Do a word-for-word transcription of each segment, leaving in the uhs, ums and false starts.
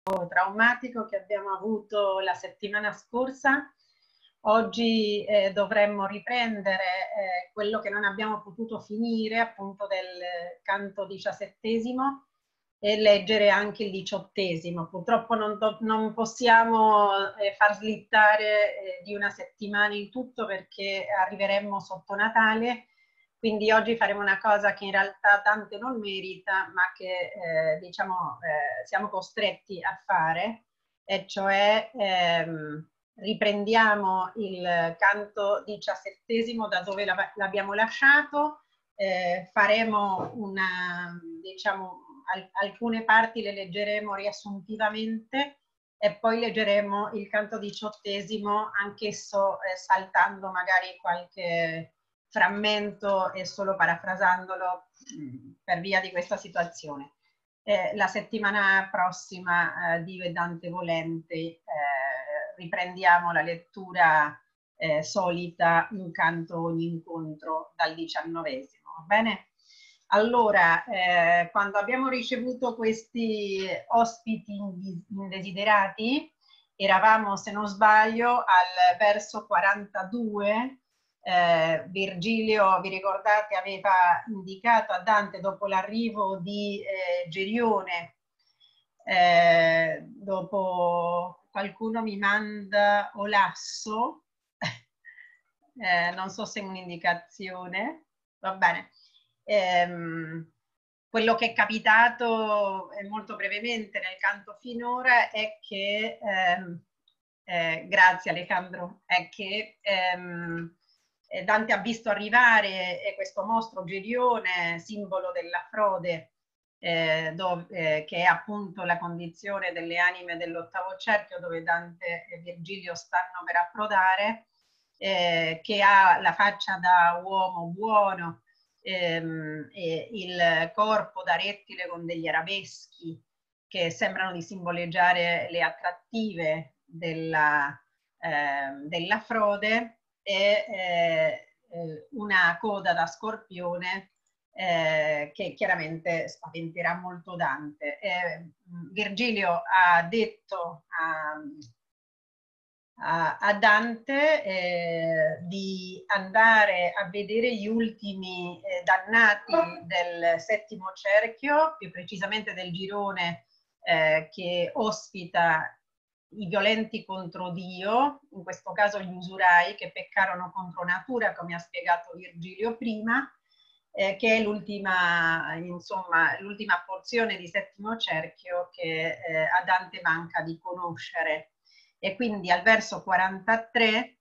traumatico che abbiamo avuto la settimana scorsa. Oggi eh, dovremmo riprendere eh, quello che non abbiamo potuto finire, appunto del canto diciassettesimo, e leggere anche il diciottesimo. Purtroppo non, non possiamo eh, far slittare eh, di una settimana il tutto perché arriveremmo sotto Natale. Quindi oggi faremo una cosa che in realtà Dante non merita, ma che eh, diciamo eh, siamo costretti a fare, e cioè ehm, riprendiamo il canto diciassettesimo da dove l'abbiamo lasciato. Eh, faremo una, diciamo, al alcune parti le leggeremo riassuntivamente e poi leggeremo il canto diciottesimo, anch'esso eh, saltando magari qualche frammento e solo parafrasandolo per via di questa situazione. Eh, la settimana prossima, eh, Dio e Dante volente, eh, riprendiamo la lettura eh, solita, un canto ogni incontro dal diciannovesimo, va bene? Allora, eh, quando abbiamo ricevuto questi ospiti indesiderati, eravamo, se non sbaglio, al verso quarantadue. Eh, Virgilio, vi ricordate, aveva indicato a Dante dopo l'arrivo di eh, Gerione, eh, dopo qualcuno mi manda Olasso, eh, non so se è un'indicazione, va bene. Ehm, quello che è capitato eh, molto brevemente nel canto finora è che, ehm, eh, grazie Alejandro, è che ehm, Dante ha visto arrivare eh, questo mostro Gerione, simbolo della frode, eh, dove, eh, che è appunto la condizione delle anime dell'ottavo cerchio, dove Dante e Virgilio stanno per approdare, eh, che ha la faccia da uomo buono, ehm, e il corpo da rettile con degli arabeschi che sembrano di simboleggiare le attrattive della, eh, della frode, e eh, una coda da scorpione eh, che chiaramente spaventerà molto Dante. Eh, Virgilio ha detto a, a, a Dante eh, di andare a vedere gli ultimi eh, dannati del settimo cerchio, più precisamente del girone eh, che ospita i violenti contro Dio, in questo caso gli usurai che peccarono contro natura, come ha spiegato Virgilio prima, eh, che è l'ultima, insomma, l'ultima porzione di settimo cerchio che eh, a Dante manca di conoscere. E quindi al verso quarantatré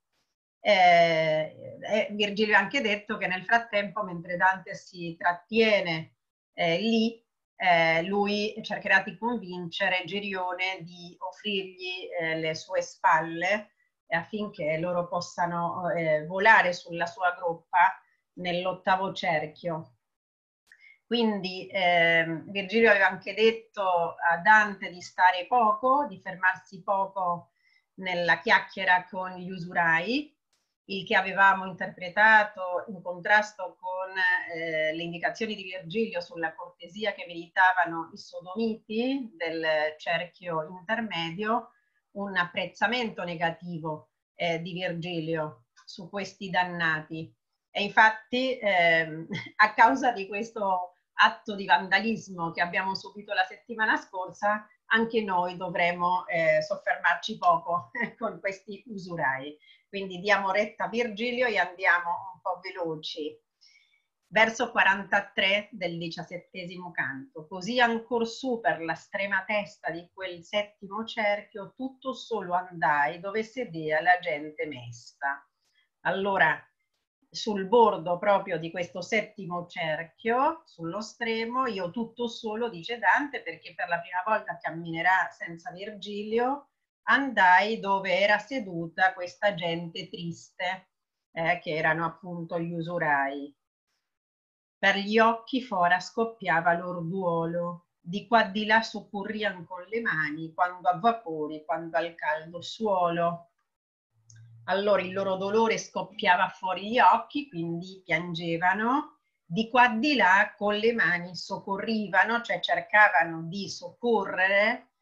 eh, eh, Virgilio ha anche detto che nel frattempo, mentre Dante si trattiene eh, lì, eh, lui cercherà di convincere Gerione di offrirgli eh, le sue spalle affinché loro possano eh, volare sulla sua groppa nell'ottavo cerchio. Quindi eh, Virgilio aveva anche detto a Dante di stare poco, di fermarsi poco nella chiacchiera con gli usurai, il che avevamo interpretato in contrasto con eh, le indicazioni di Virgilio sulla cortesia che meritavano i sodomiti del cerchio intermedio, un apprezzamento negativo eh, di Virgilio su questi dannati. E infatti eh, a causa di questo atto di vandalismo che abbiamo subito la settimana scorsa, anche noi dovremo eh, soffermarci poco con questi usurai. Quindi diamo retta a Virgilio e andiamo un po' veloci. Verso quarantatré del diciassettesimo canto. Così ancor su per la strema testa di quel settimo cerchio, tutto solo andai dove sedea la gente mesta. Allora, sul bordo proprio di questo settimo cerchio, sullo stremo, io tutto solo, dice Dante, perché per la prima volta camminerà senza Virgilio, andai dove era seduta questa gente triste, eh, che erano appunto gli usurai. Per gli occhi fora scoppiava lor duolo, di qua di là soccurrian con le mani, quando a vapori, quando al caldo suolo. Allora il loro dolore scoppiava fuori gli occhi, quindi piangevano, di qua di là con le mani soccorrivano, cioè cercavano di soccorrere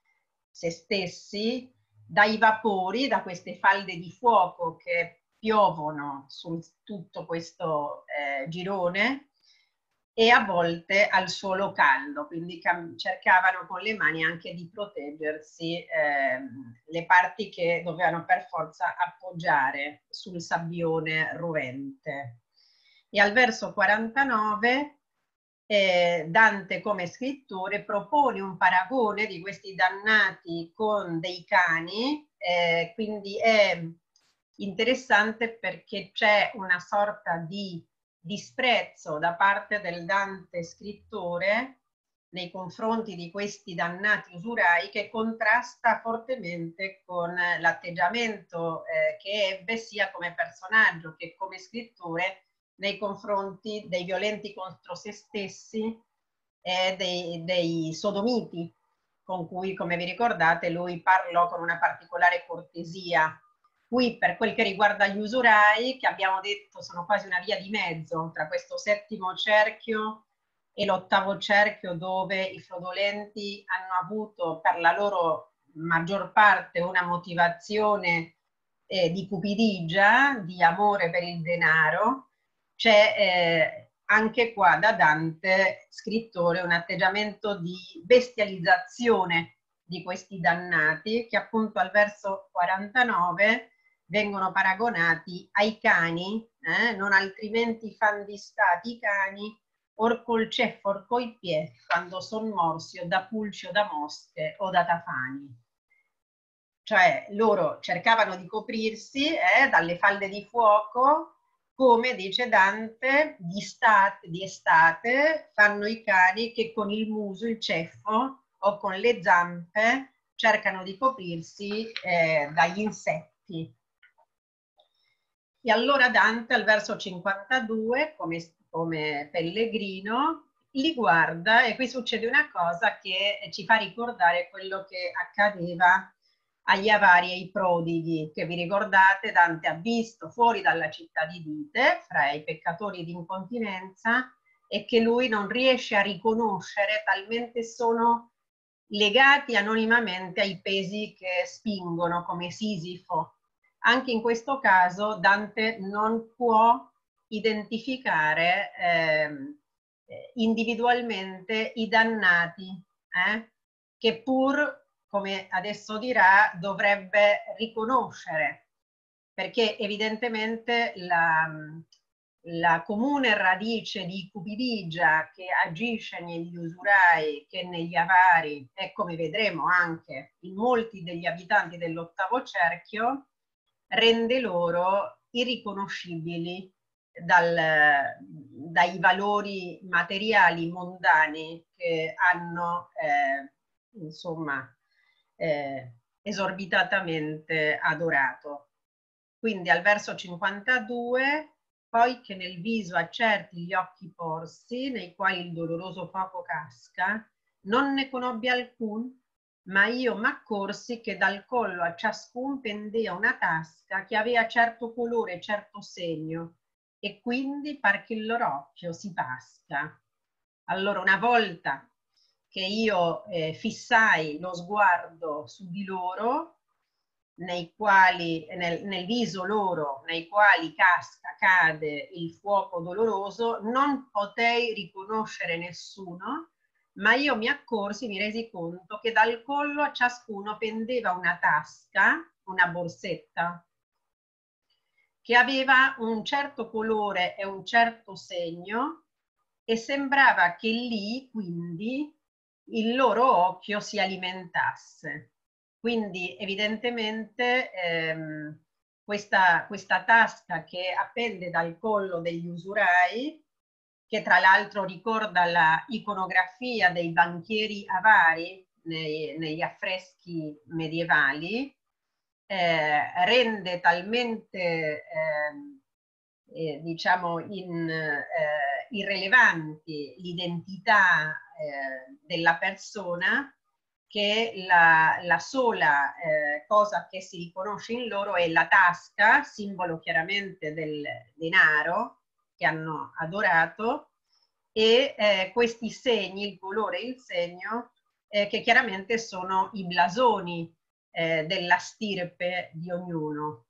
se stessi dai vapori, da queste falde di fuoco che piovono su tutto questo eh, girone, e a volte al suolo caldo, quindi cercavano con le mani anche di proteggersi eh, le parti che dovevano per forza appoggiare sul sabbione rovente. E al verso quarantanove eh, Dante come scrittore propone un paragone di questi dannati con dei cani, eh, quindi è interessante perché c'è una sorta di disprezzo da parte del Dante scrittore nei confronti di questi dannati usurai, che contrasta fortemente con l'atteggiamento eh, che ebbe sia come personaggio che come scrittore nei confronti dei violenti contro se stessi e dei, dei sodomiti, con cui, come vi ricordate, lui parlò con una particolare cortesia. Qui, per quel che riguarda gli usurai, che abbiamo detto sono quasi una via di mezzo tra questo settimo cerchio e l'ottavo cerchio, dove i fraudolenti hanno avuto per la loro maggior parte una motivazione eh, di cupidigia, di amore per il denaro, c'è eh, anche qua da Dante, scrittore, un atteggiamento di bestializzazione di questi dannati, che appunto al verso quarantanove vengono paragonati ai cani, eh, non altrimenti fan di stati i cani, or col ceffo or coi piedi, quando son morsi o da pulci o da mosche o da tafani. Cioè loro cercavano di coprirsi eh, dalle falde di fuoco, come dice Dante, di, state, di estate fanno i cani che con il muso, il ceffo o con le zampe cercano di coprirsi eh, dagli insetti. E allora Dante al verso cinquantadue, come, come Pellegrino, li guarda, e qui succede una cosa che ci fa ricordare quello che accadeva agli avari e ai prodighi, che vi ricordate Dante ha visto fuori dalla città di Dite, fra i peccatori di incontinenza, e che lui non riesce a riconoscere, talmente sono legati anonimamente ai pesi che spingono, come Sisifo. Anche in questo caso Dante non può identificare eh, individualmente i dannati, eh, che pur, come adesso dirà, dovrebbe riconoscere, perché evidentemente la, la comune radice di cupidigia che agisce negli usurai che negli avari, e come vedremo anche in molti degli abitanti dell'ottavo cerchio, rende loro irriconoscibili dal, dai valori materiali mondani che hanno eh, insomma eh, esorbitatamente adorato. Quindi al verso cinquantadue, poi che nel viso accerti gli occhi porsi, nei quali il doloroso fuoco casca, non ne conobbi alcun, ma io m'accorsi che dal collo a ciascun pendea una tasca che aveva certo colore e certo segno, e quindi par che il loro occhio si pasca. Allora, una volta che io eh, fissai lo sguardo su di loro, nei quali, nel, nel viso loro, nei quali casca, cade il fuoco doloroso, non potei riconoscere nessuno, ma io mi accorsi, mi resi conto che dal collo a ciascuno pendeva una tasca, una borsetta, che aveva un certo colore e un certo segno, e sembrava che lì quindi il loro occhio si alimentasse. Quindi evidentemente ehm, questa, questa tasca che appende dal collo degli usurai, che tra l'altro ricorda la iconografia dei banchieri avari nei, negli affreschi medievali, eh, rende talmente eh, eh, diciamo in, eh, irrilevanti l'identità eh, della persona, che la, la sola eh, cosa che si riconosce in loro è la tasca, simbolo chiaramente del denaro che hanno adorato, e eh, questi segni, il colore e il segno, eh, che chiaramente sono i blasoni eh, della stirpe di ognuno.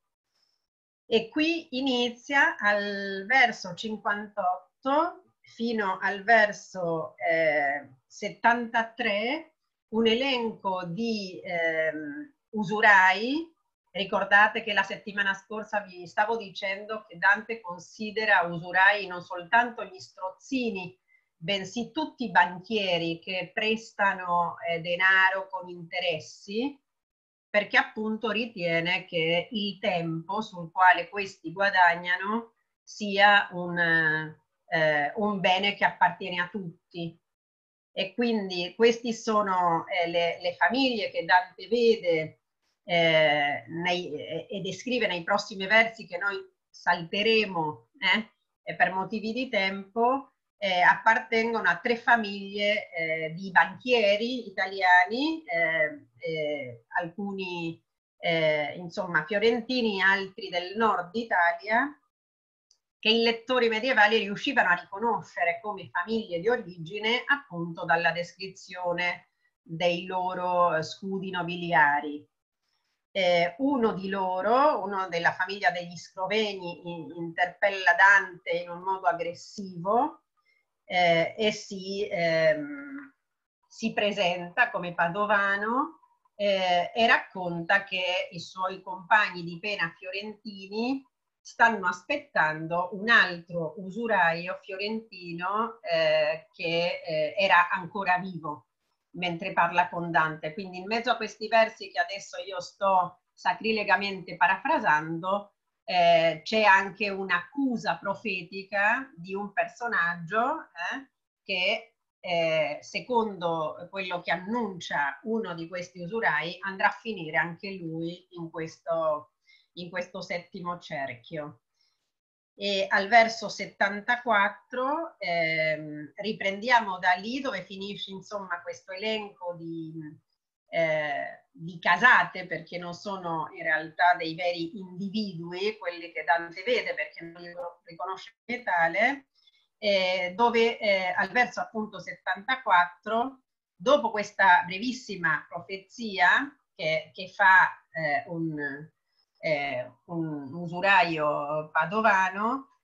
E qui inizia al verso cinquantotto fino al verso eh, settantatré un elenco di eh, usurai. Ricordate che la settimana scorsa vi stavo dicendo che Dante considera usurai non soltanto gli strozzini, bensì tutti i banchieri che prestano eh, denaro con interessi, perché appunto ritiene che il tempo sul quale questi guadagnano sia un, eh, un bene che appartiene a tutti. E quindi queste sono eh, le, le famiglie che Dante vede eh, nei, eh, e descrive nei prossimi versi, che noi salteremo eh, per motivi di tempo. Eh, appartengono a tre famiglie eh, di banchieri italiani, eh, eh, alcuni eh, insomma fiorentini, altri del nord Italia, che i lettori medievali riuscivano a riconoscere come famiglie di origine appunto dalla descrizione dei loro scudi nobiliari. Eh, uno di loro, uno della famiglia degli Scroveni, interpella Dante in un modo aggressivo eh, e si, ehm, si presenta come padovano eh, e racconta che i suoi compagni di pena fiorentini stanno aspettando un altro usuraio fiorentino eh, che eh, era ancora vivo mentre parla con Dante. Quindi in mezzo a questi versi che adesso io sto sacrilegamente parafrasando, eh, c'è anche un'accusa profetica di un personaggio eh, che eh, secondo quello che annuncia uno di questi usurai andrà a finire anche lui in questo, in questo settimo cerchio. E al verso settantaquattro ehm, riprendiamo da lì dove finisce insomma questo elenco di, eh, di casate, perché non sono in realtà dei veri individui quelli che Dante vede, perché non li riconosce tale, eh, dove eh, al verso appunto settantaquattro, dopo questa brevissima profezia che, che fa eh, un eh, un usuraio padovano,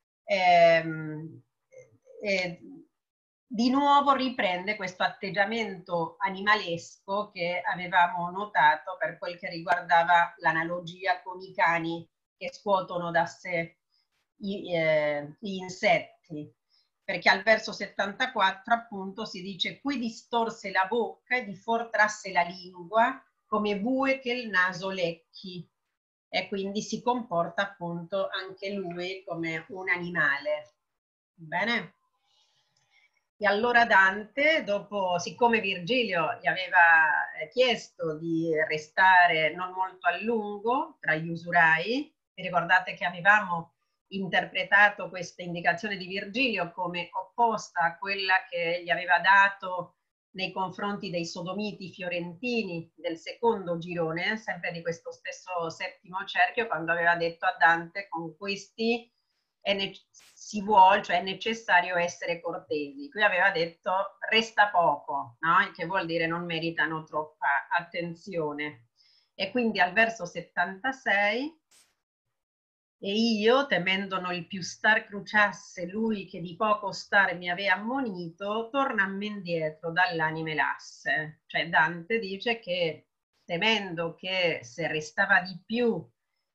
ehm, eh, di nuovo riprende questo atteggiamento animalesco che avevamo notato per quel che riguardava l'analogia con i cani che scuotono da sé i, eh, gli insetti, perché al verso settantaquattro appunto si dice: qui distorse la bocca e di fuor trasse la lingua come bue che il naso lecchi, e quindi si comporta appunto anche lui come un animale. Bene? E allora Dante, dopo, siccome Virgilio gli aveva chiesto di restare non molto a lungo tra gli usurai, vi ricordate che avevamo interpretato questa indicazione di Virgilio come opposta a quella che gli aveva dato nei confronti dei sodomiti fiorentini del secondo girone, sempre di questo stesso settimo cerchio, quando aveva detto a Dante: con questi è si vuole, cioè è necessario essere cortesi. Qui aveva detto resta poco, no? Il che vuol dire non meritano troppa attenzione. E quindi al verso settantasei: e io, temendo il più star cruciasse lui che di poco star mi aveva ammonito, tornammo indietro dall'anime lasse. Cioè Dante dice che temendo che se restava di più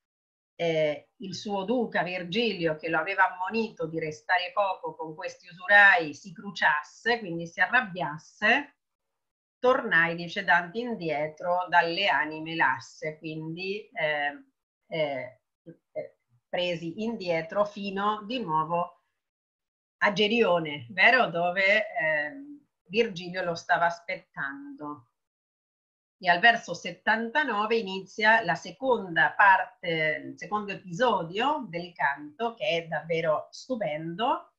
eh, il suo duca Virgilio, che lo aveva ammonito di restare poco con questi usurai, si cruciasse, quindi si arrabbiasse, tornai, dice Dante, indietro dalle anime lasse, quindi eh, eh, presi indietro fino di nuovo a Gerione, vero? Dove eh, Virgilio lo stava aspettando. E al verso settantanove inizia la seconda parte, il secondo episodio del canto, che è davvero stupendo.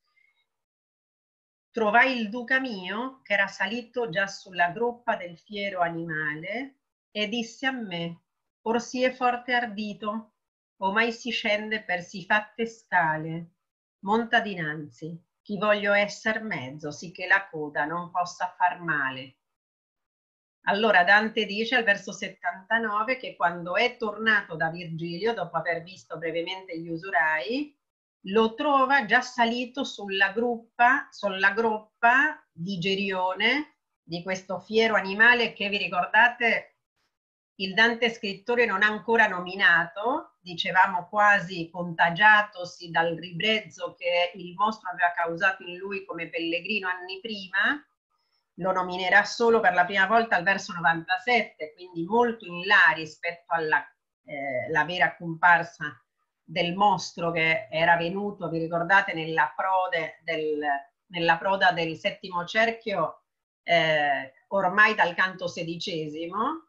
Trovai il duca mio, che era salito già sulla groppa del fiero animale, e disse a me: or si è forte ardito, o mai si scende per si fatte scale, monta dinanzi, chi voglio esser mezzo, sì che la coda non possa far male. Allora Dante dice al verso settantanove che quando è tornato da Virgilio, dopo aver visto brevemente gli usurai, lo trova già salito sulla gruppa, sulla groppa di Gerione, di questo fiero animale che, vi ricordate, il Dante scrittore non ha ancora nominato, dicevamo quasi contagiatosi dal ribrezzo che il mostro aveva causato in lui come pellegrino anni prima. Lo nominerà solo per la prima volta al verso novantasette, quindi molto in là rispetto alla eh, la vera comparsa del mostro che era venuto, vi ricordate, nella, prode del, nella proda del settimo cerchio, eh, ormai dal canto sedicesimo.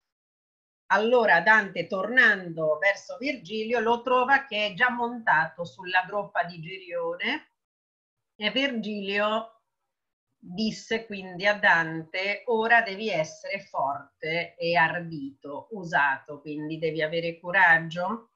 Allora Dante, tornando verso Virgilio, lo trova che è già montato sulla groppa di Gerione e Virgilio disse quindi a Dante: ora devi essere forte e ardito, usato, quindi devi avere coraggio.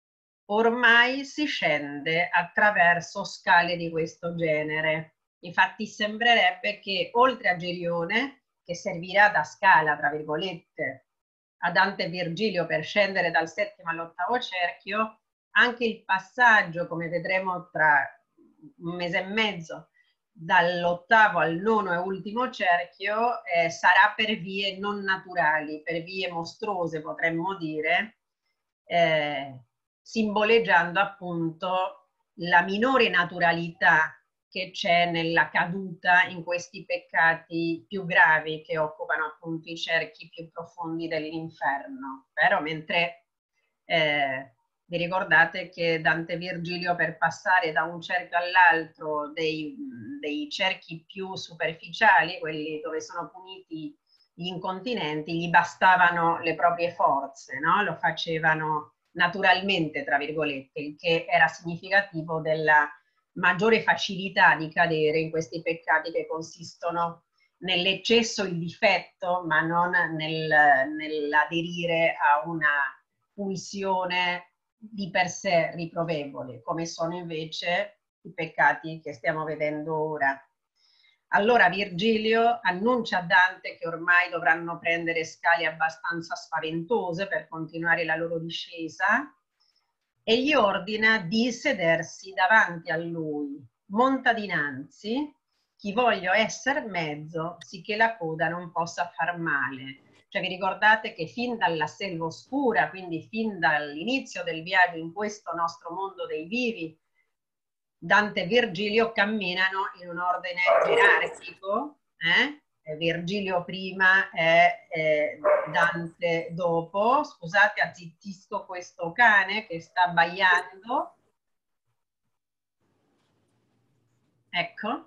Ormai si scende attraverso scale di questo genere. Infatti sembrerebbe che oltre a Gerione, che servirà da scala, tra virgolette, a Dante e Virgilio per scendere dal settimo all'ottavo cerchio, anche il passaggio, come vedremo tra un mese e mezzo, dall'ottavo al nono e ultimo cerchio, eh, sarà per vie non naturali, per vie mostruose potremmo dire, eh, simboleggiando appunto la minore naturalità che c'è nella caduta in questi peccati più gravi che occupano appunto i cerchi più profondi dell'inferno. Però mentre eh, vi ricordate che Dante e Virgilio, per passare da un cerchio all'altro dei, dei cerchi più superficiali, quelli dove sono puniti gli incontinenti, gli bastavano le proprie forze, no? Lo facevano naturalmente, tra virgolette, il che era significativo della maggiore facilità di cadere in questi peccati che consistono nell'eccesso, il difetto, ma non nel, nell'aderire a una pulsione di per sé riprovevole, come sono invece i peccati che stiamo vedendo ora. Allora Virgilio annuncia a Dante che ormai dovranno prendere scale abbastanza spaventose per continuare la loro discesa e gli ordina di sedersi davanti a lui. Monta dinanzi, chi voglio essere mezzo, sicché la coda non possa far male. Cioè vi ricordate che fin dalla selva oscura, quindi fin dall'inizio del viaggio in questo nostro mondo dei vivi, Dante e Virgilio camminano in un ordine gerarchico, eh? Virgilio prima e eh, Dante dopo. Scusate, azzittisco questo cane che sta abbaiando. Ecco.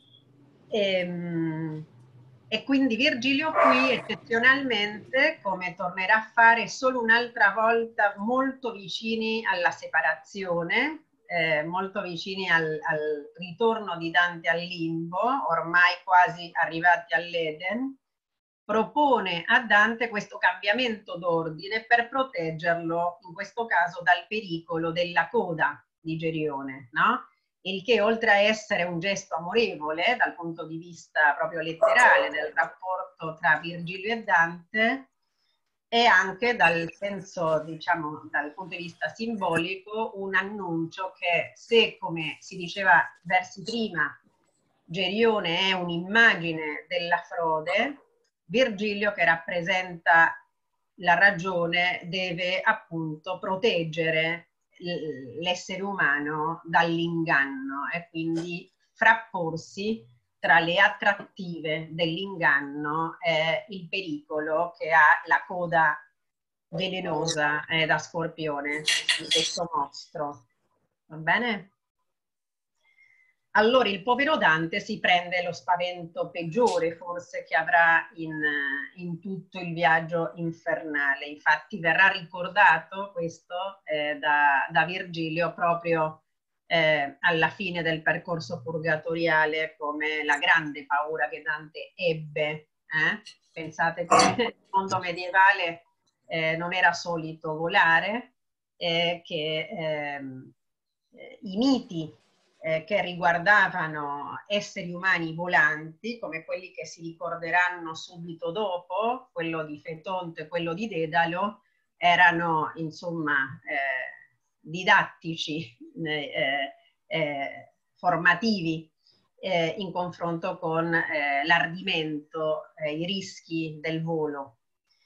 E, e quindi Virgilio qui eccezionalmente, come tornerà a fare solo un'altra volta, molto vicini alla separazione, eh, molto vicini al, al ritorno di Dante al limbo, ormai quasi arrivati all'Eden, propone a Dante questo cambiamento d'ordine per proteggerlo, in questo caso, dal pericolo della coda di Gerione, no? Il che, oltre a essere un gesto amorevole dal punto di vista proprio letterale del rapporto tra Virgilio e Dante, è anche dal senso, diciamo, dal punto di vista simbolico, un annuncio che se, come si diceva versi prima, Gerione è un'immagine della frode, Virgilio, che rappresenta la ragione, deve appunto proteggere l'essere umano dall'inganno e quindi frapporsi tra le attrattive dell'inganno e il pericolo che ha la coda velenosa eh, da scorpione di questo mostro. Va bene? Allora il povero Dante si prende lo spavento peggiore forse che avrà in, in tutto il viaggio infernale. Infatti verrà ricordato questo eh, da, da Virgilio proprio eh, alla fine del percorso purgatoriale come la grande paura che Dante ebbe. Eh? Pensate che nel mondo medievale eh, non era solito volare, eh, che ehm, i miti eh, che riguardavano esseri umani volanti, come quelli che si ricorderanno subito dopo, quello di Fetonte e quello di Dedalo, erano insomma eh, didattici, eh, eh, formativi eh, in confronto con eh, l'ardimento, eh, i rischi del volo.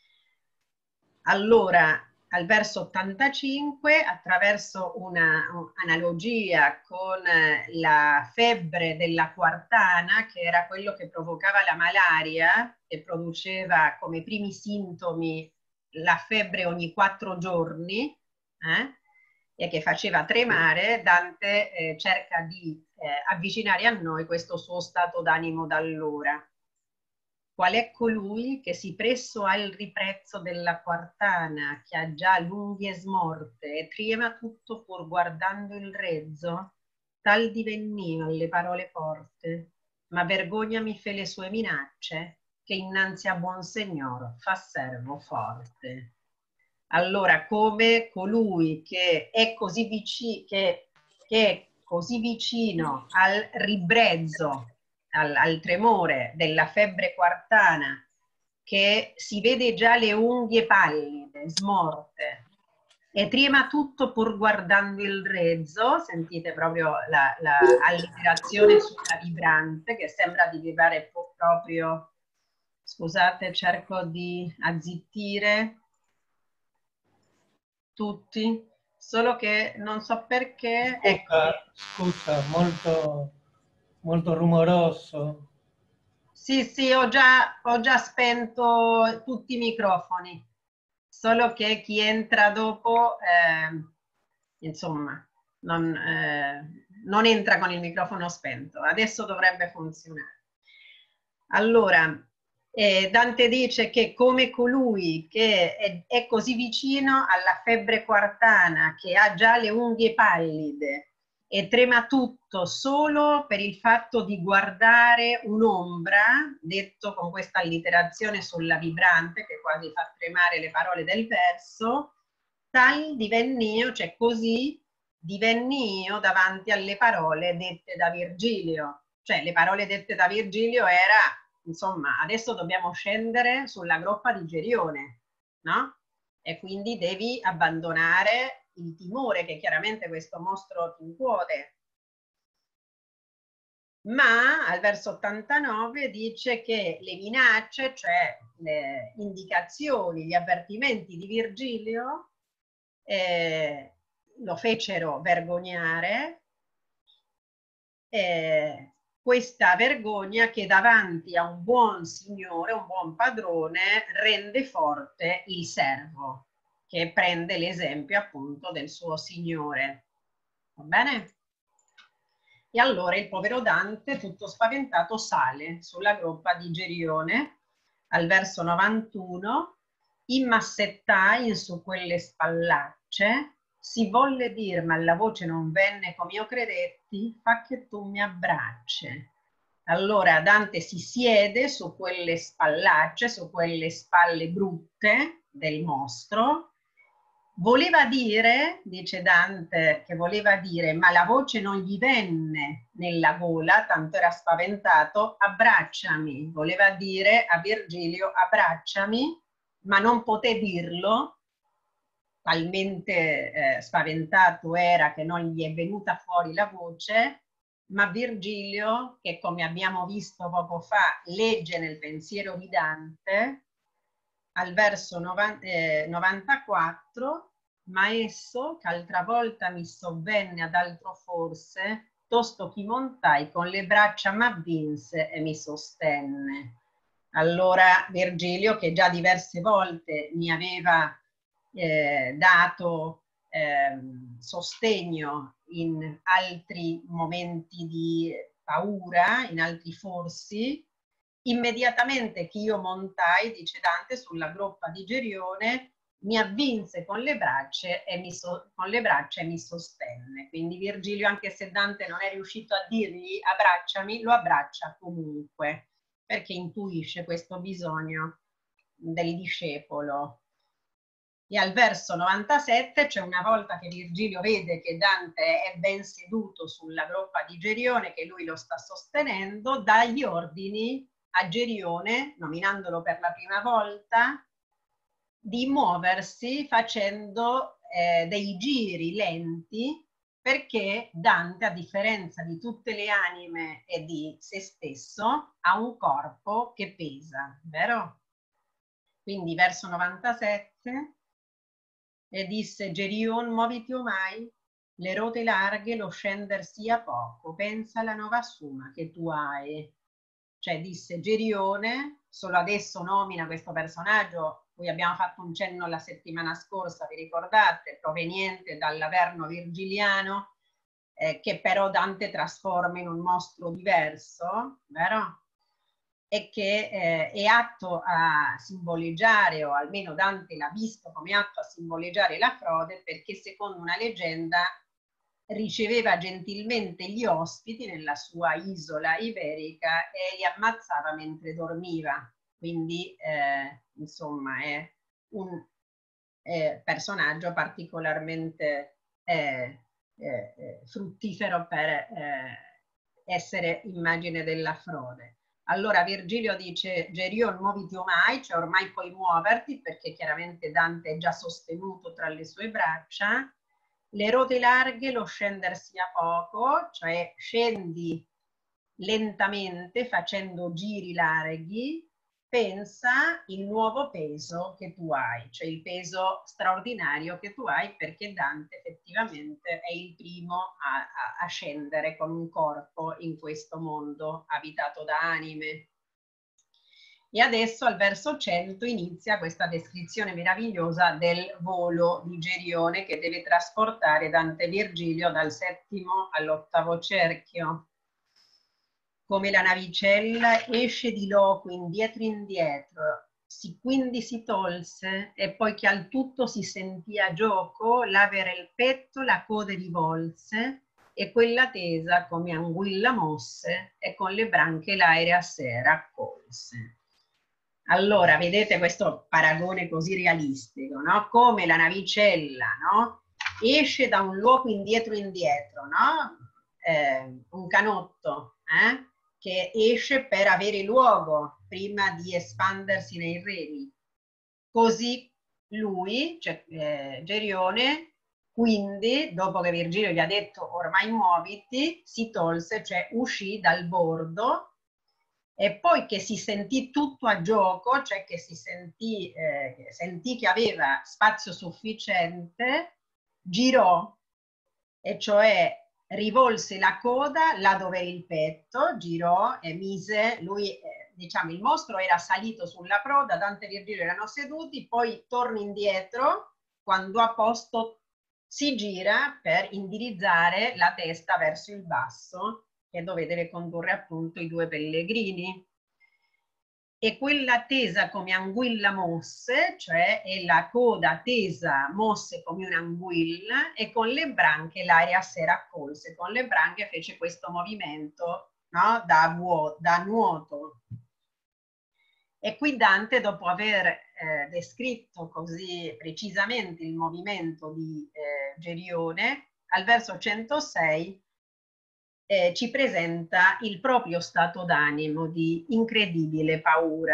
Allora, al verso ottantacinque, attraverso un'analogia con la febbre della quartana, che era quello che provocava la malaria, e produceva come primi sintomi la febbre ogni quattro giorni, eh, e che faceva tremare, Dante eh, cerca di eh, avvicinare a noi questo suo stato d'animo d'allora. Qual è colui che si presso ha il riprezzo della quartana, che ha già l'unghie smorte e trema tutto pur guardando il rezzo? Tal divennio alle parole forte, ma vergogna mi fe le sue minacce, che innanzi a buon signor fa servo forte. Allora, come colui che è così vicino, che, che è così vicino al ribrezzo, al, al tremore della febbre quartana, che si vede già le unghie pallide, smorte, e trema tutto pur guardando il rezzo, sentite proprio la, la allitterazione sulla vibrante, che sembra di vibrare proprio, scusate, cerco di azzittire tutti, solo che non so perché, ecco. Scusa, molto, molto rumoroso. Sì, sì, ho già, ho già spento tutti i microfoni, solo che chi entra dopo, eh, insomma, non, eh, non entra con il microfono spento. Adesso dovrebbe funzionare. Allora, eh, Dante dice che come colui che è, è così vicino alla febbre quartana, che ha già le unghie pallide, e trema tutto solo per il fatto di guardare un'ombra, detto con questa allitterazione sulla vibrante che quasi fa tremare le parole del verso, tal divennio, cioè così divennio davanti alle parole dette da Virgilio. Cioè le parole dette da Virgilio era, insomma, adesso dobbiamo scendere sulla groppa di Gerione, no? E quindi devi abbandonare il timore che chiaramente questo mostro ti incuode. Ma al verso ottantanove dice che le minacce, cioè le indicazioni, gli avvertimenti di Virgilio eh, lo fecero vergognare, eh, questa vergogna che davanti a un buon signore, un buon padrone, rende forte il servo, che prende l'esempio appunto del suo signore. Va bene? E allora il povero Dante, tutto spaventato, sale sulla groppa di Gerione, al verso novantuno, in massettai in su quelle spallacce, si volle dir, ma la voce non venne come io credetti, fa che tu mi abbracce. Allora Dante si siede su quelle spallacce, su quelle spalle brutte del mostro. Voleva dire, dice Dante, che voleva dire, ma la voce non gli venne nella gola, tanto era spaventato, abbracciami. Voleva dire a Virgilio, abbracciami, ma non poté dirlo, talmente eh, spaventato era che non gli è venuta fuori la voce, ma Virgilio, che come abbiamo visto poco fa, legge nel pensiero di Dante, al verso novantaquattro, ma esso, che altra volta mi sovvenne ad altro forse, tosto chi montai con le braccia m'avvinse e mi sostenne. Allora Virgilio, che già diverse volte mi aveva eh, dato eh, sostegno in altri momenti di paura, in altri forsi, immediatamente che io montai, dice Dante, sulla groppa di Gerione, mi avvinse con le braccia e mi, so, con le braccia e mi sostenne. Quindi Virgilio, anche se Dante non è riuscito a dirgli abbracciami, lo abbraccia comunque, perché intuisce questo bisogno del discepolo. E al verso novantasette c'è una volta che Virgilio vede che Dante è ben seduto sulla groppa di Gerione, che lui lo sta sostenendo, dà gli ordini a Gerione, nominandolo per la prima volta, di muoversi facendo eh, dei giri lenti, perché Dante, a differenza di tutte le anime e di se stesso, ha un corpo che pesa, vero? Quindi verso novantasette, e disse Gerion, muoviti omai, le rote larghe lo scender sia poco, pensa alla nuova suma che tu hai. Cioè disse Gerione, solo adesso nomina questo personaggio, cui abbiamo fatto un cenno la settimana scorsa, vi ricordate, proveniente dall'Averno virgiliano, eh, che però Dante trasforma in un mostro diverso, vero? E che eh, è atto a simboleggiare, o almeno Dante l'ha visto come atto a simboleggiare la frode, perché secondo una leggenda riceveva gentilmente gli ospiti nella sua isola iberica e li ammazzava mentre dormiva. Quindi, eh, insomma, è un eh, personaggio particolarmente eh, eh, fruttifero per eh, essere immagine della frode. Allora Virgilio dice Gerion, muoviti omai, cioè ormai puoi muoverti, perché chiaramente Dante è già sostenuto tra le sue braccia. Le rote larghe lo scender sia poco, cioè scendi lentamente facendo giri larghi, pensa il nuovo peso che tu hai, cioè il peso straordinario che tu hai, perché Dante effettivamente è il primo a, a, a scendere con un corpo in questo mondo abitato da anime. E adesso al verso cento inizia questa descrizione meravigliosa del volo di Gerione, che deve trasportare Dante Virgilio dal settimo all'ottavo cerchio. Come la navicella esce di loco indietro indietro, si quindi si tolse, e poi che al tutto si sentì a gioco, l'avere il petto la coda rivolse, e quella tesa come anguilla mosse, e con le branche l'aere a sé raccolse. Allora, vedete questo paragone così realistico, no? Come la navicella, no? Esce da un luogo indietro indietro, no? Eh, un canotto, eh? Che esce per avere luogo prima di espandersi nei remi. Così lui, cioè eh, Gerione, quindi dopo che Virgilio gli ha detto ormai muoviti, si tolse, cioè uscì dal bordo, e poi che si sentì tutto a gioco, cioè che si sentì, eh, sentì che aveva spazio sufficiente, girò, e cioè rivolse la coda là dove era il petto, girò e mise, lui, eh, diciamo, il mostro era salito sulla proda, Dante e Virgilio erano seduti, poi torna indietro, quando a posto si gira per indirizzare la testa verso il basso, che dove deve condurre appunto i due pellegrini. E quella tesa come anguilla mosse, cioè è la coda tesa mosse come un'anguilla, e con le branche l'aria a sé raccolse, con le branche fece questo movimento, no? da, vuo, da nuoto. E qui Dante, dopo aver eh, descritto così precisamente il movimento di eh, Gerione, al verso centosei Eh, ci presenta il proprio stato d'animo di incredibile paura.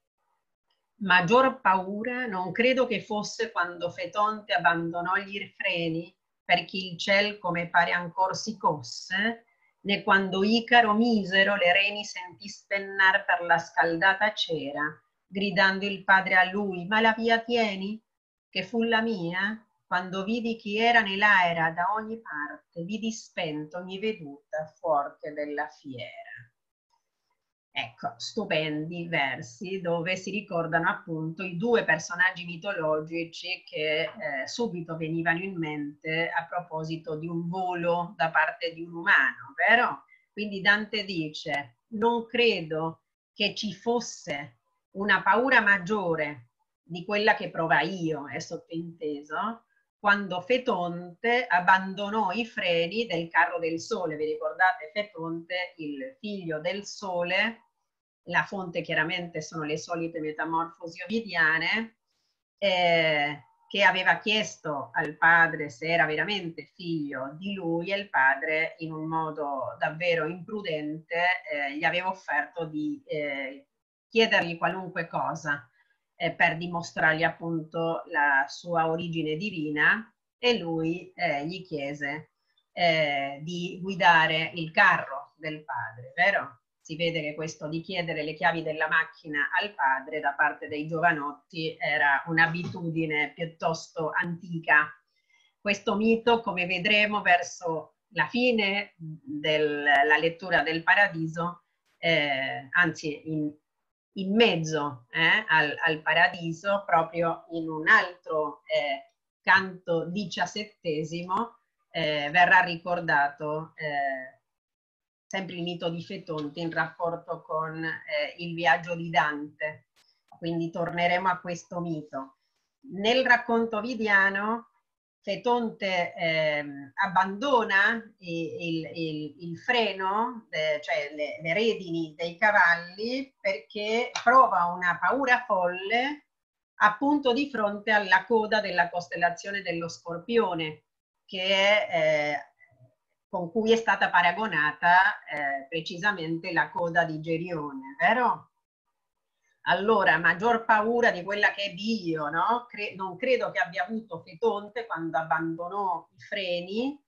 Maggior paura non credo che fosse quando Fetonte abbandonò gli freni, perché il ciel come pare ancor si cosse, né quando Icaro misero le reni sentì spennar per la scaldata cera, gridando il padre a lui, ma la via tieni? Che fu la mia? Quando vidi chi era nell'aera da ogni parte, vidi spento ogni veduta forte della fiera. Ecco, stupendi versi dove si ricordano appunto i due personaggi mitologici che eh, subito venivano in mente a proposito di un volo da parte di un umano, vero? Quindi Dante dice, non credo che ci fosse una paura maggiore di quella che prova io, è sottinteso, quando Fetonte abbandonò i freni del carro del sole. Vi ricordate Fetonte, il figlio del sole? La fonte chiaramente sono le solite metamorfosi ovidiane, eh, che aveva chiesto al padre se era veramente figlio di lui, e il padre, in un modo davvero imprudente, eh, gli aveva offerto di eh, chiedergli qualunque cosa eh, per dimostrargli appunto la sua origine divina, e lui eh, gli chiese eh, di guidare il carro del padre, vero? Si vede che questo di chiedere le chiavi della macchina al padre da parte dei giovanotti era un'abitudine piuttosto antica. Questo mito, come vedremo verso la fine della lettura del Paradiso, eh, anzi in, in mezzo eh, al, al Paradiso, proprio in un altro eh, canto diciassettesimo, eh, verrà ricordato eh, sempre il mito di Fetonte in rapporto con eh, il viaggio di Dante. Quindi torneremo a questo mito. Nel racconto ovidiano Fetonte eh, abbandona il, il, il freno, eh, cioè le, le redini dei cavalli, perché prova una paura folle appunto di fronte alla coda della costellazione dello Scorpione, che è eh, con cui è stata paragonata eh, precisamente la coda di Gerione, vero? Allora, maggior paura di quella che ebbi io, no? Cre- non credo che abbia avuto Fetonte quando abbandonò i freni,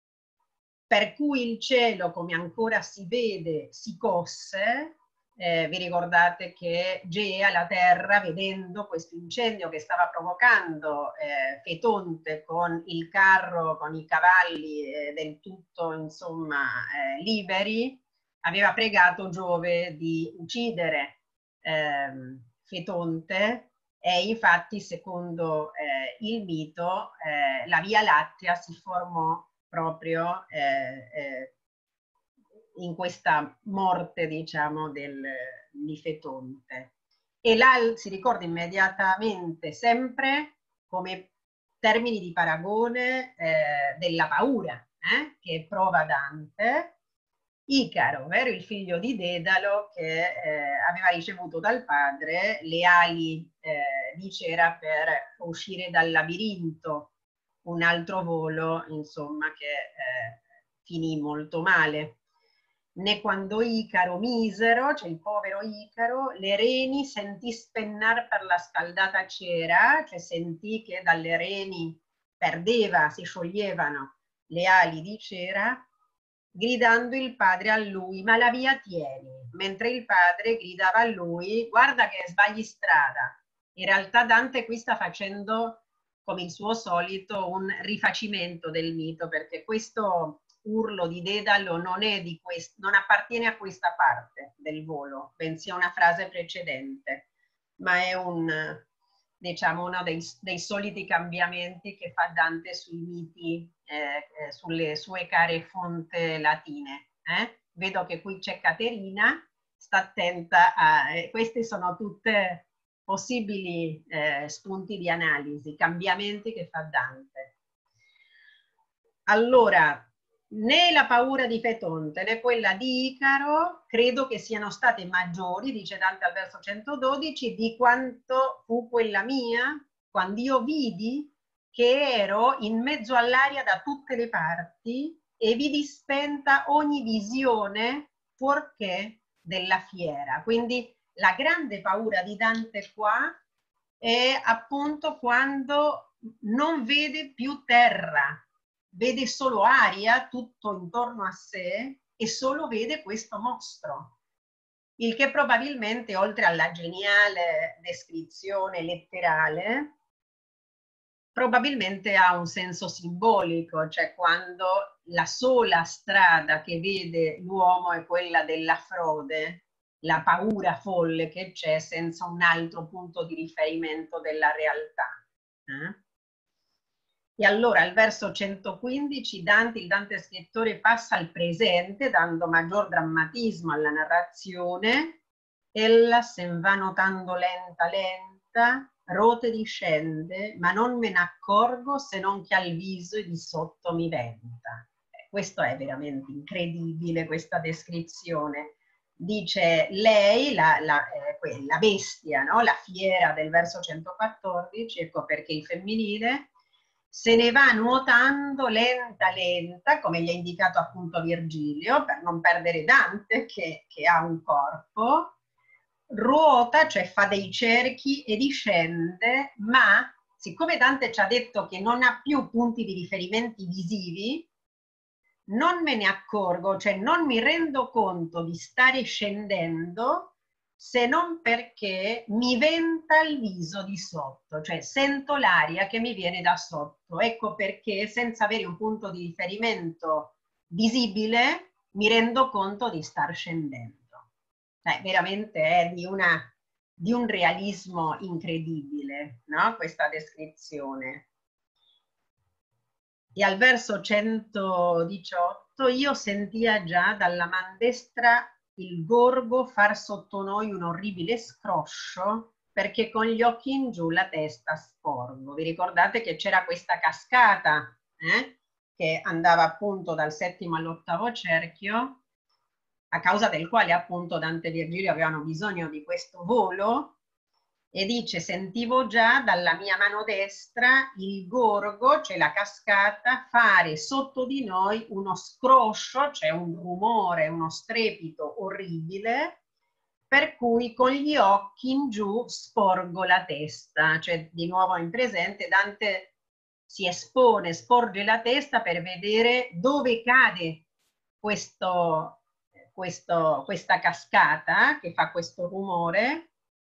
per cui il cielo, come ancora si vede, si cosse. Eh, vi ricordate che Gea, la terra, vedendo questo incendio che stava provocando eh, Fetonte con il carro, con i cavalli eh, del tutto, insomma, eh, liberi, aveva pregato Giove di uccidere eh, Fetonte, e infatti, secondo eh, il mito, eh, la Via Lattea si formò proprio eh, eh, in questa morte, diciamo, del, di Fetonte. E là si ricorda immediatamente sempre come termini di paragone eh, della paura eh, che prova Dante, Icaro, vero? Il figlio di Dedalo, che eh, aveva ricevuto dal padre le ali eh, di cera per uscire dal labirinto, un altro volo, insomma, che eh, finì molto male. Né quando Icaro misero, cioè il povero Icaro, le reni sentì spennar per la scaldata cera, cioè sentì che dalle reni perdeva, si scioglievano le ali di cera, gridando il padre a lui: ma la via tieni, mentre il padre gridava a lui: guarda che sbagli strada. In realtà Dante qui sta facendo, come il suo solito, un rifacimento del mito, perché questo urlo di Dedalo non, è di quest- non appartiene a questa parte del volo, bensì a una frase precedente, ma è un, diciamo, uno dei, dei soliti cambiamenti che fa Dante sui miti, eh, sulle sue care fonti latine. Eh? Vedo che qui c'è Caterina, sta attenta a... Eh, queste sono tutte possibili eh, spunti di analisi, cambiamenti che fa Dante. Allora, né la paura di Fetonte né quella di Icaro credo che siano state maggiori, dice Dante al verso centododici, di quanto fu quella mia, quando io vidi che ero in mezzo all'aria da tutte le parti e vidi spenta ogni visione fuorché della fiera. Quindi la grande paura di Dante qua è appunto quando non vede più terra, vede solo aria tutto intorno a sé e solo vede questo mostro, il che probabilmente, oltre alla geniale descrizione letterale, probabilmente ha un senso simbolico, cioè quando la sola strada che vede l'uomo è quella della frode, la paura folle che c'è senza un altro punto di riferimento della realtà. Eh? E allora al verso centoquindici Dante, il Dante scrittore, passa al presente dando maggior drammatismo alla narrazione. Ella sen va notando lenta lenta, rote discende, ma non me ne accorgo se non che al viso e di sotto mi venta. Eh, questo è veramente incredibile, questa descrizione dice lei, la, la, eh, la bestia, no? La fiera del verso centoquattordici, ecco perché il femminile, se ne va nuotando lenta lenta, come gli ha indicato appunto Virgilio, per non perdere Dante che, che ha un corpo, ruota, cioè fa dei cerchi e discende, ma siccome Dante ci ha detto che non ha più punti di riferimenti visivi, non me ne accorgo, cioè non mi rendo conto di stare scendendo se non perché mi venta il viso di sotto, cioè sento l'aria che mi viene da sotto. Ecco perché senza avere un punto di riferimento visibile mi rendo conto di star scendendo. Cioè, veramente è di, una, di un realismo incredibile, no? Questa descrizione. E al verso centodiciotto io sentia già dalla man destra il gorgo far sotto noi un orribile scroscio perché con gli occhi in giù la testa sporgo. Vi ricordate che c'era questa cascata eh? che andava appunto dal settimo all'ottavo cerchio, a causa del quale appunto Dante e Virgilio avevano bisogno di questo volo, e dice sentivo già dalla mia mano destra il gorgo, cioè la cascata, fare sotto di noi uno scroscio, cioè un rumore, uno strepito orribile, per cui con gli occhi in giù sporgo la testa, cioè di nuovo in presente Dante si espone, sporge la testa per vedere dove cade questo, questo, questa cascata che fa questo rumore.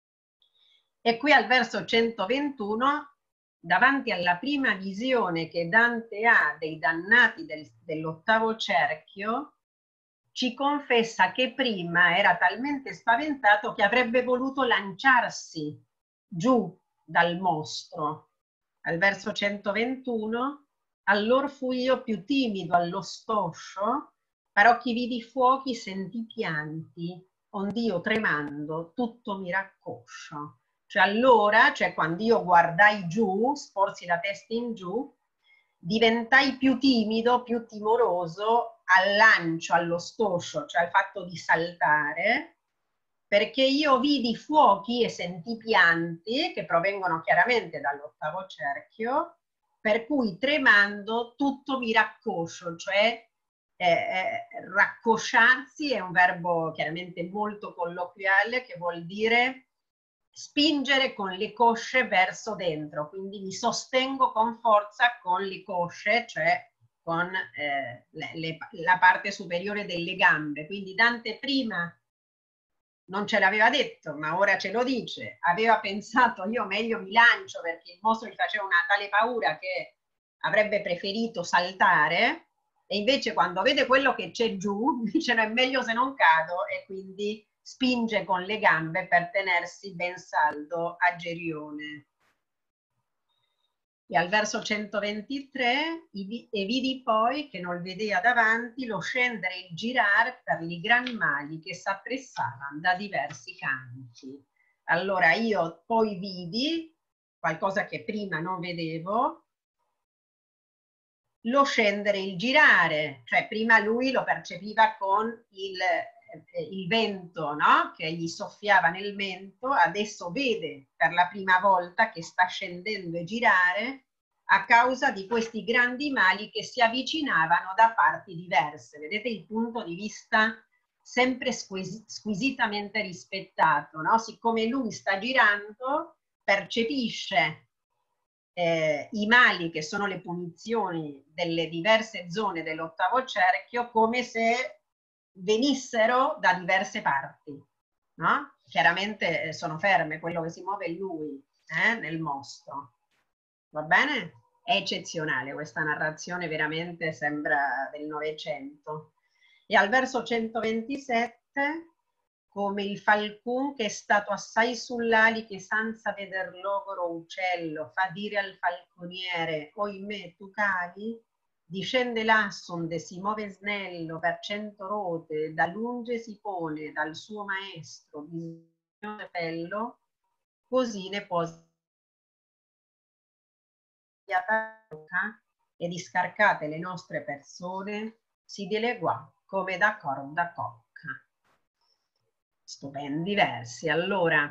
E qui al verso centoventuno, davanti alla prima visione che Dante ha dei dannati del, dell'ottavo cerchio, ci confessa che prima era talmente spaventato che avrebbe voluto lanciarsi giù dal mostro. Al verso centoventuno, allor fui io più timido allo stoscio, parò chi vidi fuochi sentì pianti, ond'io tremando tutto mi raccoscio. Cioè allora, cioè quando io guardai giù, sporsi la testa in giù, diventai più timido, più timoroso al lancio, allo stoscio, cioè al fatto di saltare, perché io vidi fuochi e sentì pianti che provengono chiaramente dall'ottavo cerchio, per cui tremando tutto mi raccoscio, cioè eh, eh, raccosciarsi è un verbo chiaramente molto colloquiale che vuol dire spingere con le cosce verso dentro, quindi mi sostengo con forza con le cosce, cioè con eh, le, le, la parte superiore delle gambe. Quindi Dante prima non ce l'aveva detto, ma ora ce lo dice. Aveva pensato io meglio mi lancio perché il mostro gli faceva una tale paura che avrebbe preferito saltare, e invece quando vede quello che c'è giù dice no, è meglio se non cado, e quindi spinge con le gambe per tenersi ben saldo a Gerione. E al verso centoventitré, e vidi poi che non vedea davanti lo scendere e il girar per li gran mali che s'appressavano da diversi canti. Allora io poi vidi qualcosa che prima non vedevo, lo scendere e il girare, cioè prima lui lo percepiva con il, il vento, no? Che gli soffiava nel mento, adesso vede per la prima volta che sta scendendo e girare a causa di questi grandi mali che si avvicinavano da parti diverse. Vedete il punto di vista sempre squis squisitamente rispettato, no? Siccome lui sta girando, percepisce Eh, i mali che sono le punizioni delle diverse zone dell'ottavo cerchio come se venissero da diverse parti, no? Chiaramente eh, sono ferme, quello che si muove è lui eh, nel mostro, va bene? È eccezionale questa narrazione, veramente sembra del Novecento. E al verso centoventisette, come il falcun che è stato assai sull'ali che senza veder logoro uccello fa dire al falconiere oimè tu cali, discende lasso onde si muove snello per cento rote, da lunge si pone dal suo maestro bisogno fello, così ne posa e discarcate le nostre persone si dileguò come da corda cocca. stupendi versi. Allora,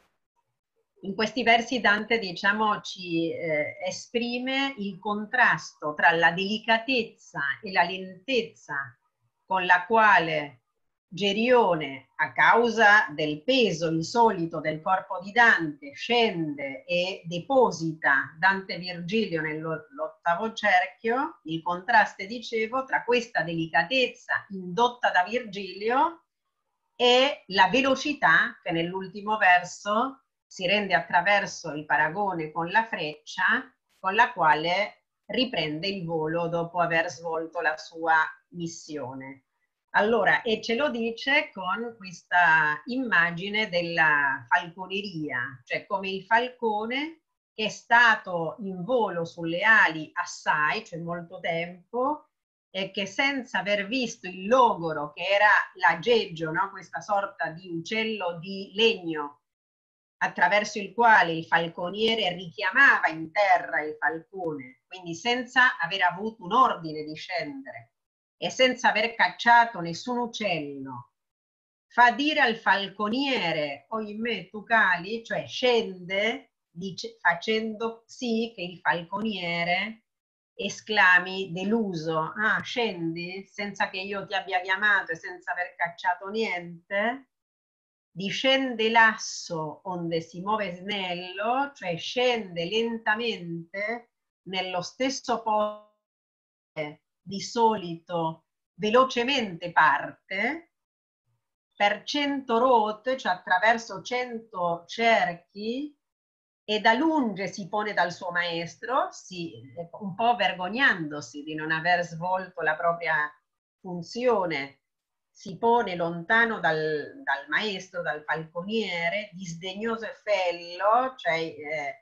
in questi versi Dante, diciamo, ci eh, esprime il contrasto tra la delicatezza e la lentezza con la quale Gerione, a causa del peso insolito del corpo di Dante, scende e deposita Dante Virgilio nell'ottavo cerchio. Il contrasto, dicevo, tra questa delicatezza indotta da Virgilio e la velocità che nell'ultimo verso si rende attraverso il paragone con la freccia, con la quale riprende il volo dopo aver svolto la sua missione. Allora, e ce lo dice con questa immagine della falconeria, cioè come il falcone che è stato in volo sulle ali assai, cioè molto tempo, e che senza aver visto il logoro, che era l'aggeggio, no? Questa sorta di uccello di legno attraverso il quale il falconiere richiamava in terra il falcone, quindi senza aver avuto un ordine di scendere e senza aver cacciato nessun uccello, fa dire al falconiere oimè tu cali, cioè scende, dice, facendo sì che il falconiere esclami deluso: ah, scendi senza che io ti abbia chiamato e senza aver cacciato niente. Discende lasso onde si muove snello, cioè scende lentamente nello stesso posto di solito velocemente parte, per cento rotte, cioè attraverso cento cerchi, e da lunge si pone dal suo maestro, si, un po' vergognandosi di non aver svolto la propria funzione, si pone lontano dal, dal maestro, dal falconiere, disdegnoso e fello, cioè eh,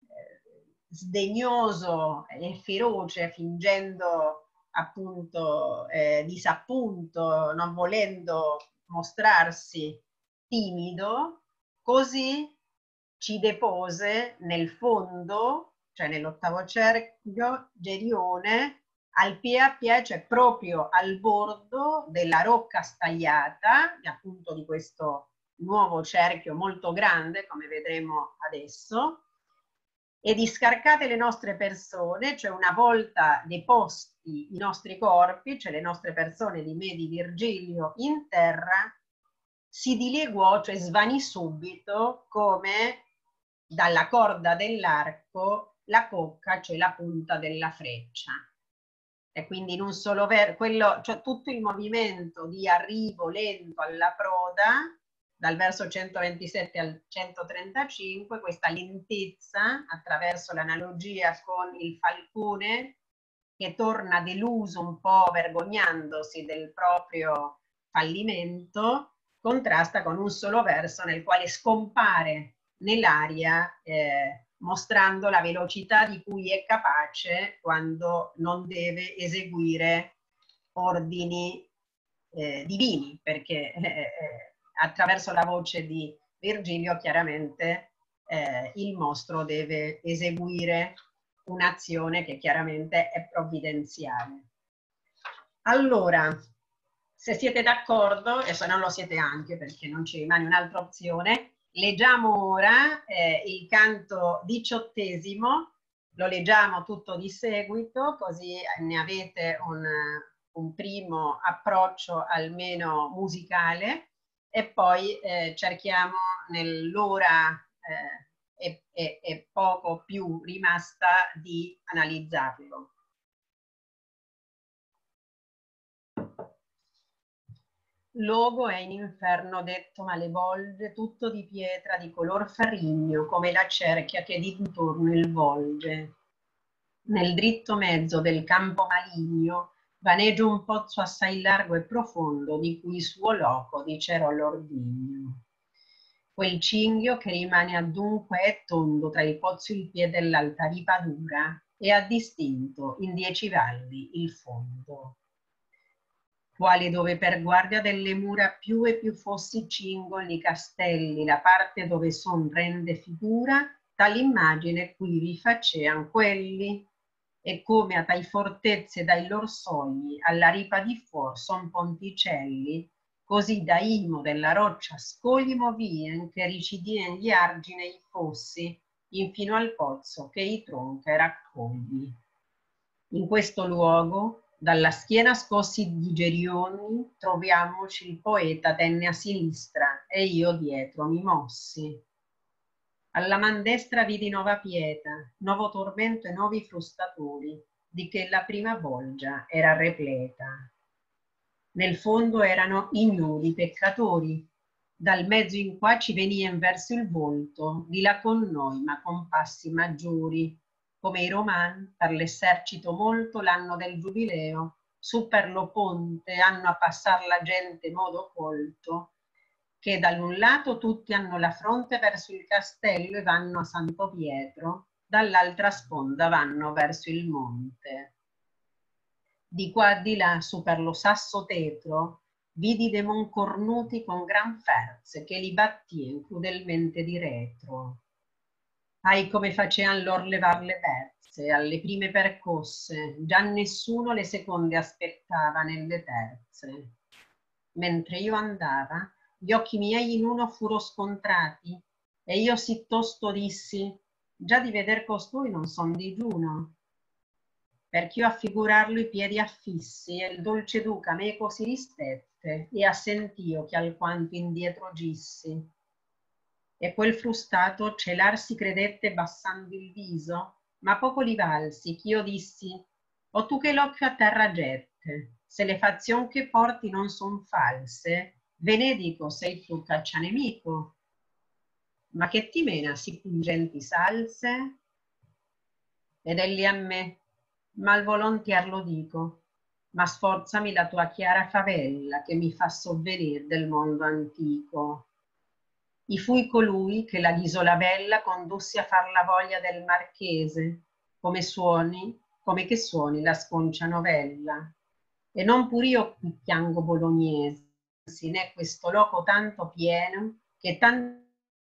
sdegnoso e feroce, fingendo appunto eh, disappunto, non volendo mostrarsi timido, così ci depose nel fondo, cioè nell'ottavo cerchio, Gerione, al piè a piè, cioè proprio al bordo della rocca stagliata, appunto di questo nuovo cerchio molto grande, come vedremo adesso, e discarcate le nostre persone, cioè una volta deposti i nostri corpi, cioè le nostre persone di me, di Virgilio, in terra, si dileguò, cioè svanì subito, come dalla corda dell'arco la cocca, cioè la punta della freccia. E quindi in un solo verso, quello, cioè tutto il movimento di arrivo lento alla proda, dal verso centoventisette al centotrentacinque, questa lentezza attraverso l'analogia con il falcone che torna deluso, un po' vergognandosi del proprio fallimento, contrasta con un solo verso nel quale scompare nell'aria eh, mostrando la velocità di cui è capace quando non deve eseguire ordini eh, divini, perché eh, attraverso la voce di Virgilio chiaramente eh, il mostro deve eseguire un'azione che chiaramente è provvidenziale. Allora, se siete d'accordo, e se non lo siete anche perché non ci rimane un'altra opzione, leggiamo ora eh, il canto diciottesimo, lo leggiamo tutto di seguito, così ne avete un, un primo approccio almeno musicale, e poi eh, cerchiamo nell'ora eh, e, e, e poco più rimasta di analizzarlo. Logo è in inferno detto malevolge, tutto di pietra di color farigno, come la cerchia che d'intorno il volge. Nel dritto mezzo del campo maligno vaneggia un pozzo assai largo e profondo, di cui suo loco dicerò l'ordigno. Quel cinghio che rimane adunque è tondo tra il pozzo e il piede dell'alta ripadura, e ha distinto in dieci valli il fondo. Quali dove per guardia delle mura più e più fossi cingoli castelli, la parte dove son rende figura, tal immagine qui vi facean quelli, e come a tai fortezze dai lor sogni alla ripa di fuor son ponticelli, così da imo della roccia scogli movien che ricidien gli argine i fossi, infino al pozzo che i tronche raccogli. In questo luogo, dalla schiena scossi di Gerioni, troviamoci il poeta tenne a sinistra e io dietro mi mossi. Alla man destra vidi nova pieta, nuovo tormento e nuovi frustatori, di che la prima bolgia era repleta. Nel fondo erano ignudi peccatori, dal mezzo in qua ci venien verso il volto, di là con noi ma con passi maggiori, come i romani per l'esercito molto l'anno del giubileo, su per lo ponte hanno a passar la gente modo colto, che dall'un lato tutti hanno la fronte verso il castello e vanno a Santo Pietro, dall'altra sponda vanno verso il monte. Di qua di là, su per lo sasso tetro, vidi de mon cornuti con gran ferze che li battien crudelmente di retro. Ai come facean lor levar le berze, alle prime percosse, già nessuno le seconde aspettava nelle terze. Mentre io andava, gli occhi miei in uno furo scontrati, e io sì tosto dissi, già di veder costui non son digiuno. Perch'io a figurarlo i piedi affissi, e il dolce duca meco si ristette, e assentio che alquanto indietro gissi. E quel frustato celar si credette bassando il viso, ma poco li valsi, ch'io dissi, o tu che l'occhio a terra gette, se le fazion che porti non son false, ve ne dico sei tu caccianemico. Ma che ti mena sì pungenti salse? Ed egli a me, mal volontier lo dico, ma sforzami la tua chiara favella che mi fa sovvenir del mondo antico. I fui colui che la l'isola bella condussi a far la voglia del marchese, come suoni, come che suoni la sconcia novella. E non pur io qui piango bolognese, né questo loco tanto pieno, che tanto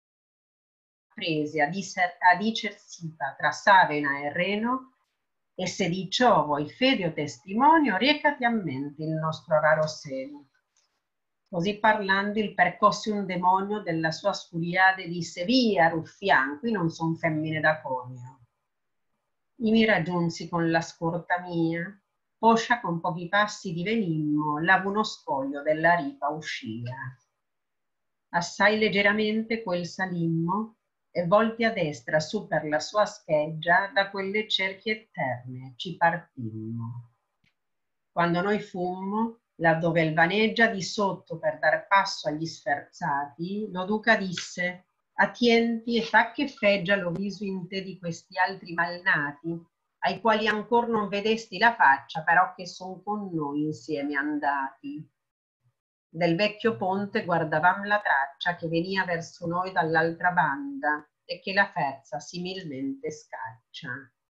prese a, a dicer sipa tra Savena e Reno, e se di ciò vuoi fede o testimonio, riecati a mente il nostro raro seno. Così parlando il percossi un demonio della sua scuriade disse, via ruffian, qui non son femmine da conio. I mi raggiunsi con la scorta mia, poscia con pochi passi divenimmo, lav uno scoglio della ripa uscia. Assai leggeramente quel salimmo, e volti a destra su per la sua scheggia, da quelle cerchie eterne ci partimmo. Quando noi fummo, laddove il vaneggia di sotto per dar passo agli sferzati, lo duca disse, attienti e fa che feggia lo viso in te di questi altri malnati, ai quali ancor non vedesti la faccia, però che son con noi insieme andati. Del vecchio ponte guardavam la traccia che venia verso noi dall'altra banda e che la ferza similmente scaccia.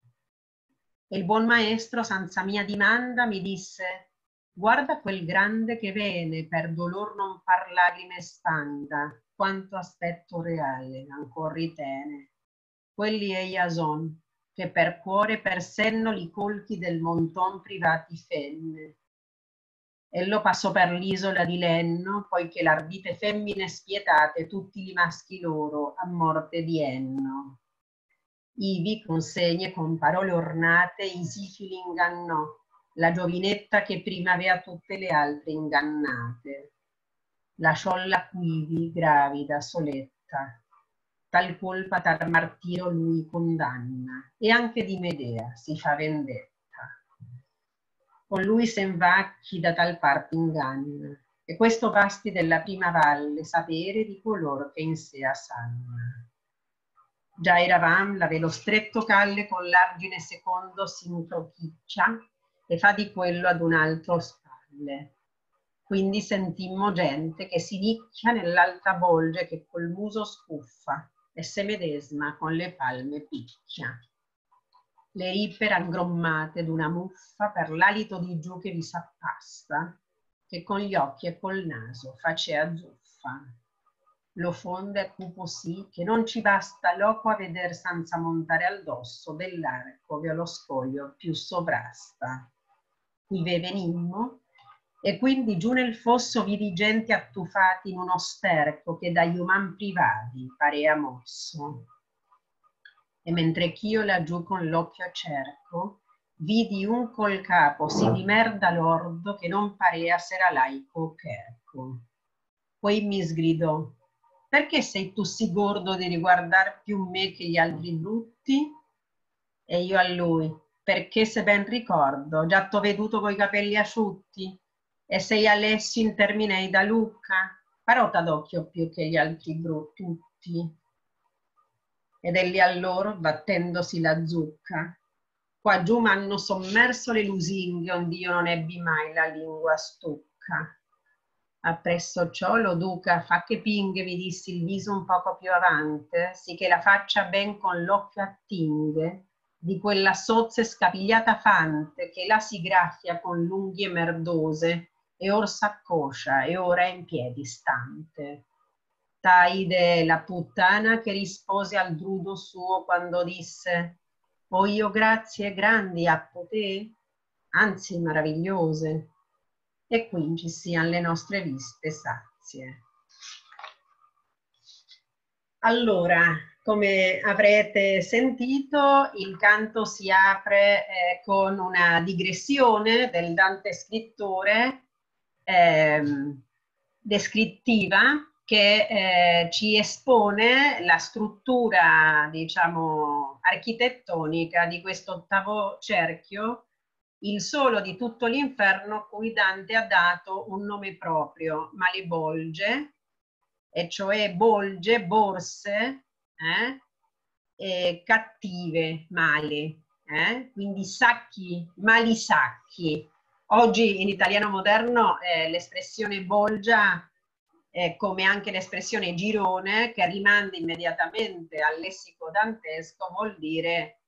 E il buon maestro, senza mia dimanda, mi disse, guarda quel grande che vene, per dolor non far lagrime spanda, quanto aspetto reale ancor ritene. Quelli eia son, che per cuore e per senno li colchi del monton privati fenne. Ello passò per l'isola di Lenno, poiché l'ardite femmine spietate tutti i maschi loro a morte dienno. Ivi con segne e con parole ornate i sifili ingannò, la giovinetta che prima avea tutte le altre ingannate. Lasciolla quivi, gravida, soletta. Tal colpa, tal martirio lui condanna, e anche di Medea si fa vendetta. Con lui sen va chi da tal parte inganna, e questo basti della prima valle sapere di coloro che in sé sanno. Già eravam la velo stretto calle con l'argine secondo s'introchiccia e fa di quello ad un altro spalle. Quindi sentimmo gente che si nicchia nell'altra bolge che col muso scuffa e se medesma con le palme picchia. Le ripe rangrommate d'una muffa per l'alito di giù che vi s'appasta, che con gli occhi e col naso facea zuffa. Lo fonde a cupo sì che non ci basta l'oco a veder senza montare al dosso dell'arco ve lo scoglio più sovrasta. Qui ve venimmo E quindi giù nel fosso vidi genti attufati in uno sterco che dagli uman privati parea mosso. E mentre ch'io laggiù con l'occhio cerco, vidi un col capo sì di merda lordo che non parea s'era laico cherco. Poi mi sgridò: perché sei tu sì gordo di riguardar più me che gli altri brutti? E io a lui: perché se ben ricordo, già t'ho veduto coi capelli asciutti, e sei Alessio in Terminei da Lucca, parota d'occhio più che gli altri brutti tutti. Ed egli allor, battendosi la zucca: qua giù m'hanno sommerso le lusinghe, ond'io non ebbi mai la lingua stucca. Appresso ciò lo duca fa che pinghe, mi dissi il viso un poco più avante, sì che la faccia ben con l'occhio attinghe, di quella sozza e scapigliata fante che la si graffia con l'unghie merdose, e or s'accoscia e ora è in piedi stante. Taide la puttana che rispose al drudo suo quando disse: ho io grazie grandi appo te, anzi meravigliose, e qui ci siano le nostre viste sazie. Allora, come avrete sentito, il canto si apre eh, con una digressione del Dante scrittore ehm, descrittiva che eh, ci espone la struttura, diciamo, architettonica di questo ottavo cerchio, il solo di tutto l'inferno, cui Dante ha dato un nome proprio, Malebolge, e cioè bolge, borse, eh? E cattive, male, eh? Quindi sacchi, mali sacchi. Oggi in italiano moderno eh, l'espressione bolgia, eh, come anche l'espressione girone, che rimanda immediatamente al lessico dantesco, vuol dire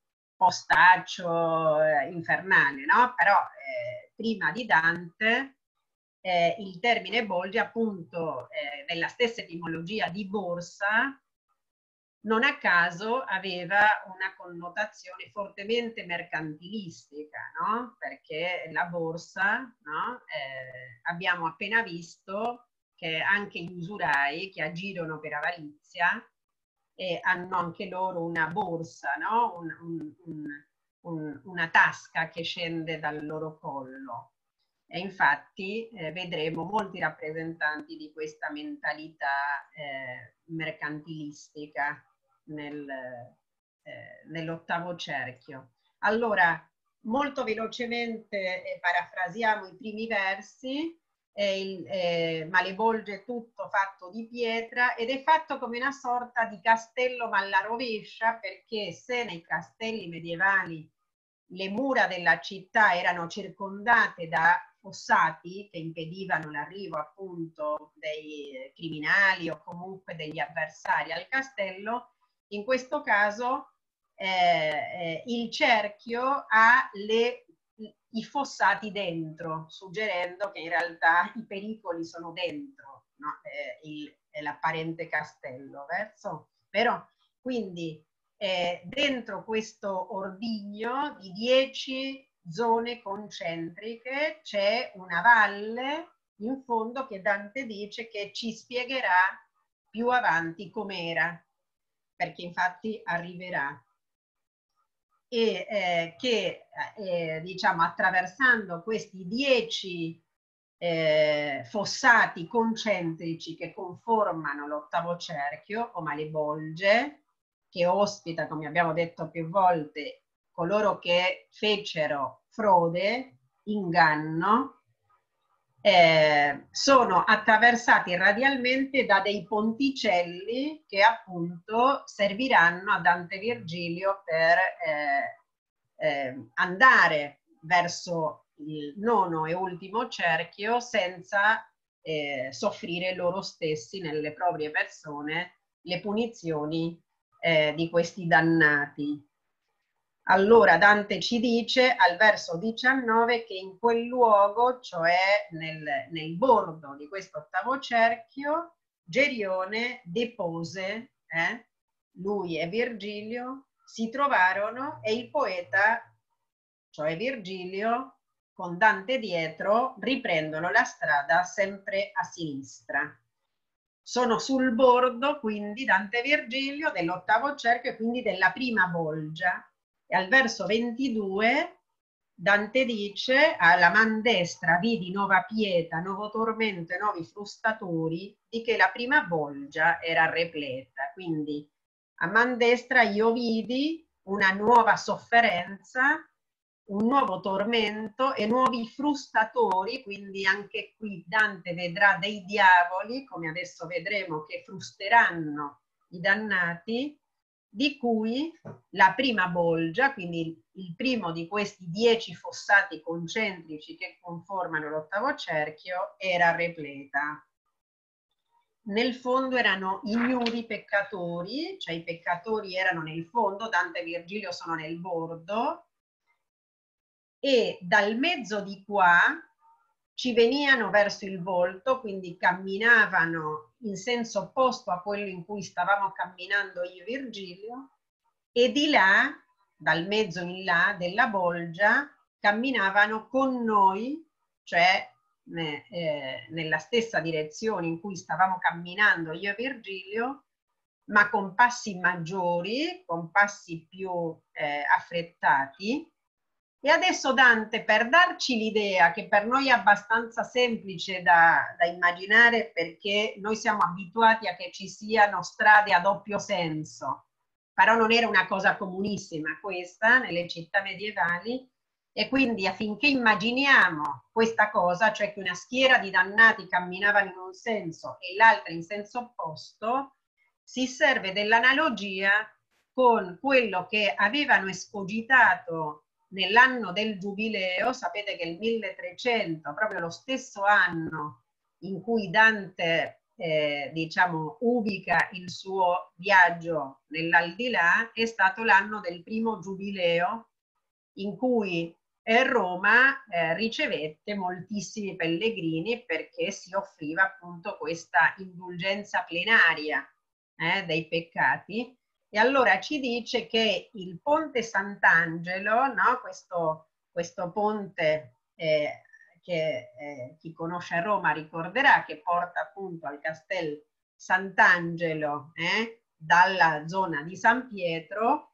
postaccio eh, infernale, no? Però eh, prima di Dante eh, il termine bolge, appunto, eh, nella stessa etimologia di borsa, non a caso aveva una connotazione fortemente mercantilistica, no? Perché la borsa, no? Eh, abbiamo appena visto che anche gli usurai che agirono per avarizia eh, hanno anche loro una borsa, no? un, un, un, un, una tasca che scende dal loro collo. E infatti eh, vedremo molti rappresentanti di questa mentalità eh, mercantilistica nel, eh, nell'ottavo cerchio. Allora, molto velocemente eh, parafrasiamo i primi versi. Eh, il, eh, Malebolge tutto fatto di pietra ed è fatto come una sorta di castello ma alla rovescia, perché se nei castelli medievali le mura della città erano circondate da fossati che impedivano l'arrivo appunto dei criminali o comunque degli avversari al castello, in questo caso eh, eh, il cerchio ha le, i fossati dentro, suggerendo che in realtà i pericoli sono dentro, no? eh, l'apparente castello, verso, però quindi eh, dentro questo ordigno di dieci zone concentriche c'è una valle in fondo che Dante dice che ci spiegherà più avanti com'era, perché infatti arriverà. E eh, che eh, diciamo attraversando questi dieci eh, fossati concentrici che conformano l'ottavo cerchio o Malebolge, che ospita, come abbiamo detto più volte, coloro che fecero frode, inganno, eh, sono attraversati radialmente da dei ponticelli che appunto serviranno a Dante Virgilio per eh, eh, andare verso il nono e ultimo cerchio senza eh, soffrire loro stessi nelle proprie persone le punizioni eh, di questi dannati. Allora Dante ci dice al verso diciannove che in quel luogo, cioè nel, nel bordo di questo ottavo cerchio, Gerione depose, eh, lui e Virgilio si trovarono e il poeta, cioè Virgilio, con Dante dietro, riprendono la strada sempre a sinistra. Sono sul bordo, quindi, Dante e Virgilio dell'ottavo cerchio e quindi della prima bolgia. E al verso ventidue Dante dice: alla man destra vidi nova pieta, nuovo tormento e nuovi frustatori, di che la prima bolgia era repleta. Quindi a man destra io vidi una nuova sofferenza, un nuovo tormento e nuovi frustatori, quindi anche qui Dante vedrà dei diavoli, come adesso vedremo, che frusteranno i dannati, di cui la prima bolgia, quindi il primo di questi dieci fossati concentrici che conformano l'ottavo cerchio, era repleta. Nel fondo erano ignuri peccatori, cioè i peccatori erano nel fondo, Dante e Virgilio sono nel bordo, e dal mezzo di qua ci venivano verso il volto, quindi camminavano in senso opposto a quello in cui stavamo camminando io e Virgilio, e di là, dal mezzo in là della bolgia, camminavano con noi, cioè ne, eh, nella stessa direzione in cui stavamo camminando io e Virgilio, ma con passi maggiori, con passi più eh, affrettati. E adesso Dante, per darci l'idea, che per noi è abbastanza semplice da, da immaginare, perché noi siamo abituati a che ci siano strade a doppio senso, però non era una cosa comunissima questa nelle città medievali, e quindi affinché immaginiamo questa cosa, cioè che una schiera di dannati camminavano in un senso e l'altra in senso opposto, si serve dell'analogia con quello che avevano escogitato nell'anno del Giubileo. Sapete che il milletrecento, proprio lo stesso anno in cui Dante eh, diciamo ubica il suo viaggio nell'aldilà, è stato l'anno del primo Giubileo, in cui Roma eh, ricevette moltissimi pellegrini, perché si offriva appunto questa indulgenza plenaria eh, dei peccati. E allora ci dice che il ponte Sant'Angelo, no? questo, questo ponte eh, che eh, chi conosce Roma ricorderà, che porta appunto al Castel Sant'Angelo eh, dalla zona di San Pietro,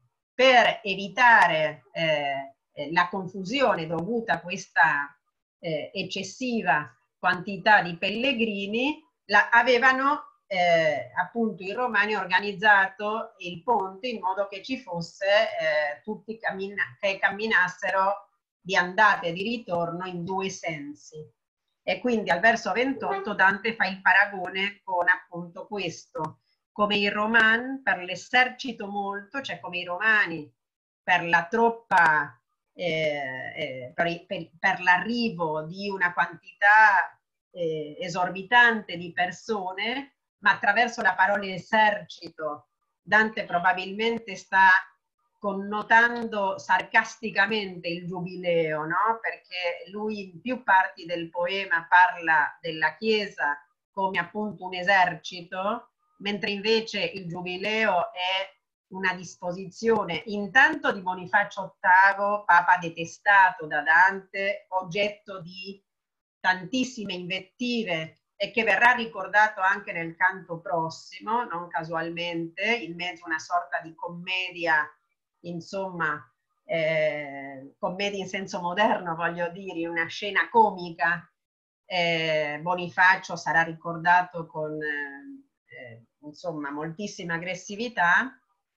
per evitare eh, la confusione dovuta a questa eh, eccessiva quantità di pellegrini, la, avevano Eh, appunto i romani organizzato il ponte in modo che ci fosse eh, tutti cammina- che camminassero di andata e di ritorno in due sensi. E quindi al verso ventotto Dante fa il paragone con appunto questo, come i romani per l'esercito molto, cioè come i romani per la troppa eh, eh, per, per, per l'arrivo di una quantità eh, esorbitante di persone, ma attraverso la parola esercito Dante probabilmente sta connotando sarcasticamente il giubileo, no? Perché lui in più parti del poema parla della Chiesa come appunto un esercito, mentre invece il giubileo è una disposizione intanto di Bonifacio ottavo, papa detestato da Dante, oggetto di tantissime invettive, e che verrà ricordato anche nel canto prossimo, non casualmente, in mezzo a una sorta di commedia, insomma, eh, commedia in senso moderno, voglio dire, una scena comica. Eh, Bonifacio sarà ricordato con eh, insomma moltissima aggressività.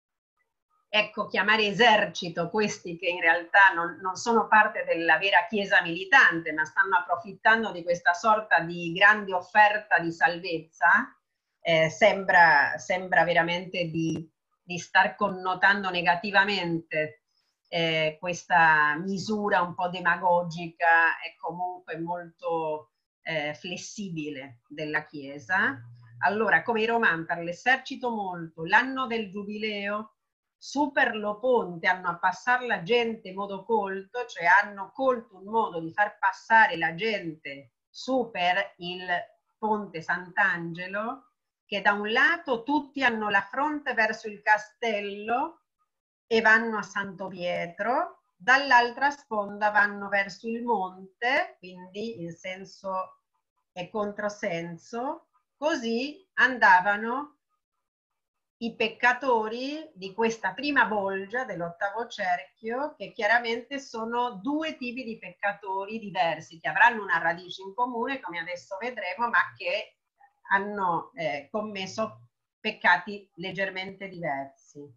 Ecco, chiamare esercito questi che in realtà non, non sono parte della vera chiesa militante, ma stanno approfittando di questa sorta di grande offerta di salvezza, eh, sembra, sembra veramente di, di star connotando negativamente eh, questa misura un po' demagogica e comunque molto eh, flessibile della Chiesa. Allora, come i romani per l'esercito molto, l'anno del giubileo, su per lo ponte hanno a passare la gente in modo colto, cioè hanno colto un modo di far passare la gente su per il ponte Sant'Angelo, che da un lato tutti hanno la fronte verso il castello e vanno a Santo Pietro, dall'altra sponda vanno verso il monte, quindi in senso e controsenso, così andavano i peccatori di questa prima bolgia dell'ottavo cerchio, che chiaramente sono due tipi di peccatori diversi, che avranno una radice in comune, come adesso vedremo, ma che hanno eh, commesso peccati leggermente diversi.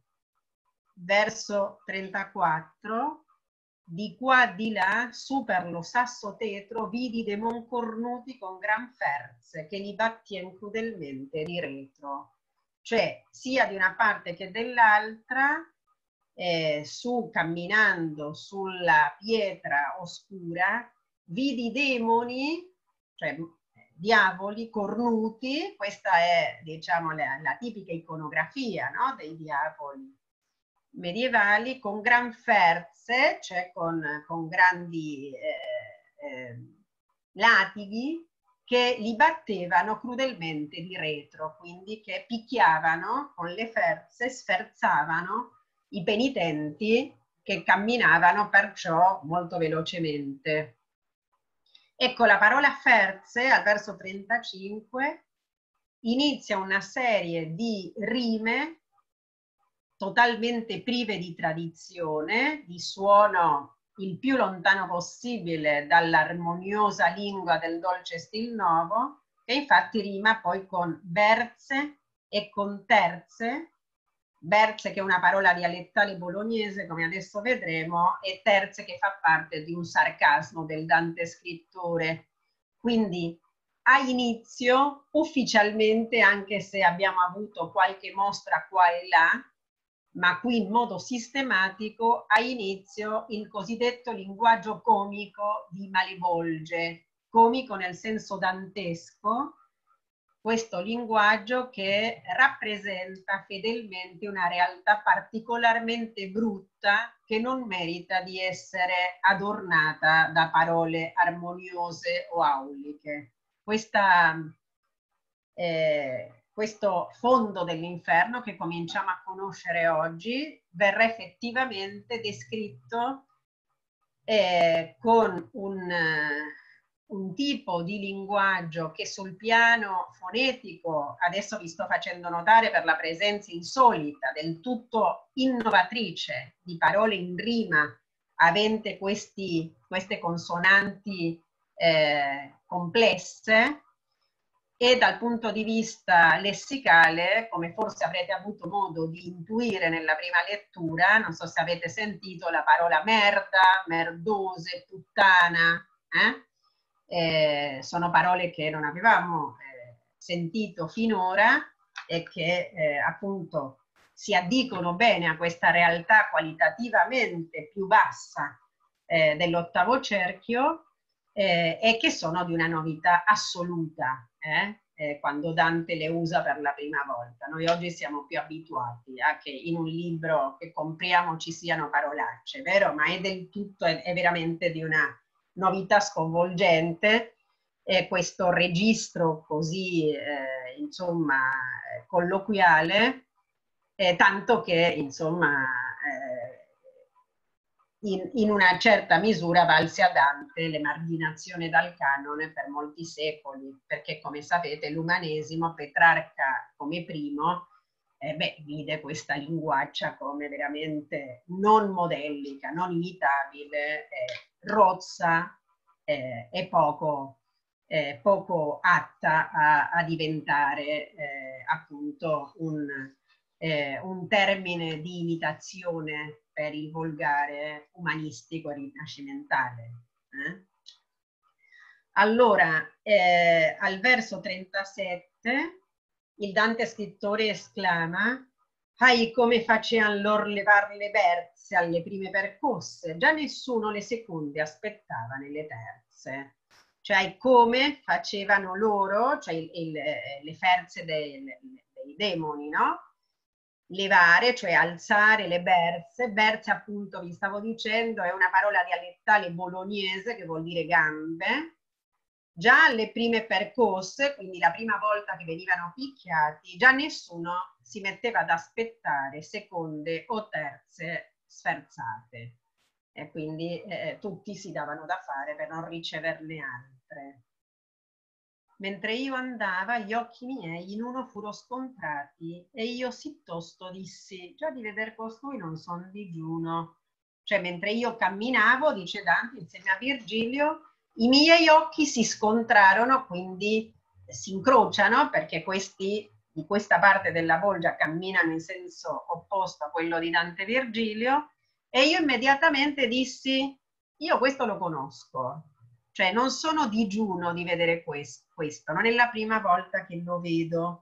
Verso trentaquattro, di qua di là, su per lo sasso tetro, vidi demon cornuti con gran ferze, che li battien crudelmente di retro. Cioè, sia di una parte che dell'altra, eh, su camminando sulla pietra oscura, vidi demoni, cioè diavoli cornuti. Questa è, diciamo, la, la tipica iconografia, no? Dei diavoli medievali, con gran ferze, cioè con, con grandi eh, eh, latighi, che li battevano crudelmente di retro, quindi che picchiavano con le ferze, sferzavano i penitenti che camminavano perciò molto velocemente. Ecco, la parola ferze al verso trentacinque inizia una serie di rime totalmente prive di tradizione, di suono il più lontano possibile dall'armoniosa lingua del dolce stil novo, che infatti rima poi con berze e con terze, berze che è una parola dialettale bolognese, come adesso vedremo, e terze che fa parte di un sarcasmo del Dante scrittore. Quindi a inizio, ufficialmente, anche se abbiamo avuto qualche mostra qua e là, ma qui in modo sistematico, ha inizio il cosiddetto linguaggio comico di Malevolge, comico nel senso dantesco, questo linguaggio che rappresenta fedelmente una realtà particolarmente brutta che non merita di essere adornata da parole armoniose o auliche. Questa eh, questo fondo dell'inferno che cominciamo a conoscere oggi verrà effettivamente descritto eh, con un, un tipo di linguaggio che sul piano fonetico, adesso vi sto facendo notare per la presenza insolita, del tutto innovatrice, di parole in rima avente questi, queste consonanti eh, complesse, e dal punto di vista lessicale, come forse avrete avuto modo di intuire nella prima lettura, non so se avete sentito la parola merda, merdose, puttana, eh? Eh, sono parole che non avevamo eh, sentito finora e che eh, appunto si addicono bene a questa realtà qualitativamente più bassa eh, dell'ottavo cerchio, eh, e che sono di una novità assoluta eh, eh, quando Dante le usa per la prima volta. Noi oggi siamo più abituati a che in un libro che compriamo ci siano parolacce, vero? Ma è del tutto, è, è veramente di una novità sconvolgente eh, questo registro così eh, insomma colloquiale, eh, tanto che insomma eh, In, in una certa misura valse a Dante l'emarginazione dal canone per molti secoli, perché come sapete l'umanesimo, Petrarca come primo, eh, beh, vide questa linguaccia come veramente non modellica, non imitabile, eh, rozza eh, e poco, eh, poco atta a, a diventare eh, appunto un, eh, un termine di imitazione per il volgare umanistico rinascimentale. Eh? Allora, eh, al verso trentasette, il Dante scrittore esclama: «Ai come facean lor levar le berze alle prime percosse, già nessuno le seconde aspettava nelle terze». Cioè come facevano loro, cioè il, il, le ferze dei, dei demoni, no? Levare, cioè alzare le berze. Berze, appunto, vi stavo dicendo, è una parola dialettale bolognese che vuol dire gambe. Già alle prime percosse, quindi la prima volta che venivano picchiati, già nessuno si metteva ad aspettare seconde o terze sferzate. e quindi eh, tutti si davano da fare per non riceverne altre. Mentre io andava, gli occhi miei in uno furono scontrati, e io sì tosto dissi: già di veder costui non son digiuno. Cioè, mentre io camminavo, dice Dante, insieme a Virgilio, i miei occhi si scontrarono, quindi si incrociano, perché questi di questa parte della Volga camminano in senso opposto a quello di Dante e Virgilio, e io immediatamente dissi: io questo lo conosco. Cioè non sono digiuno di vedere questo, questo, non è la prima volta che lo vedo.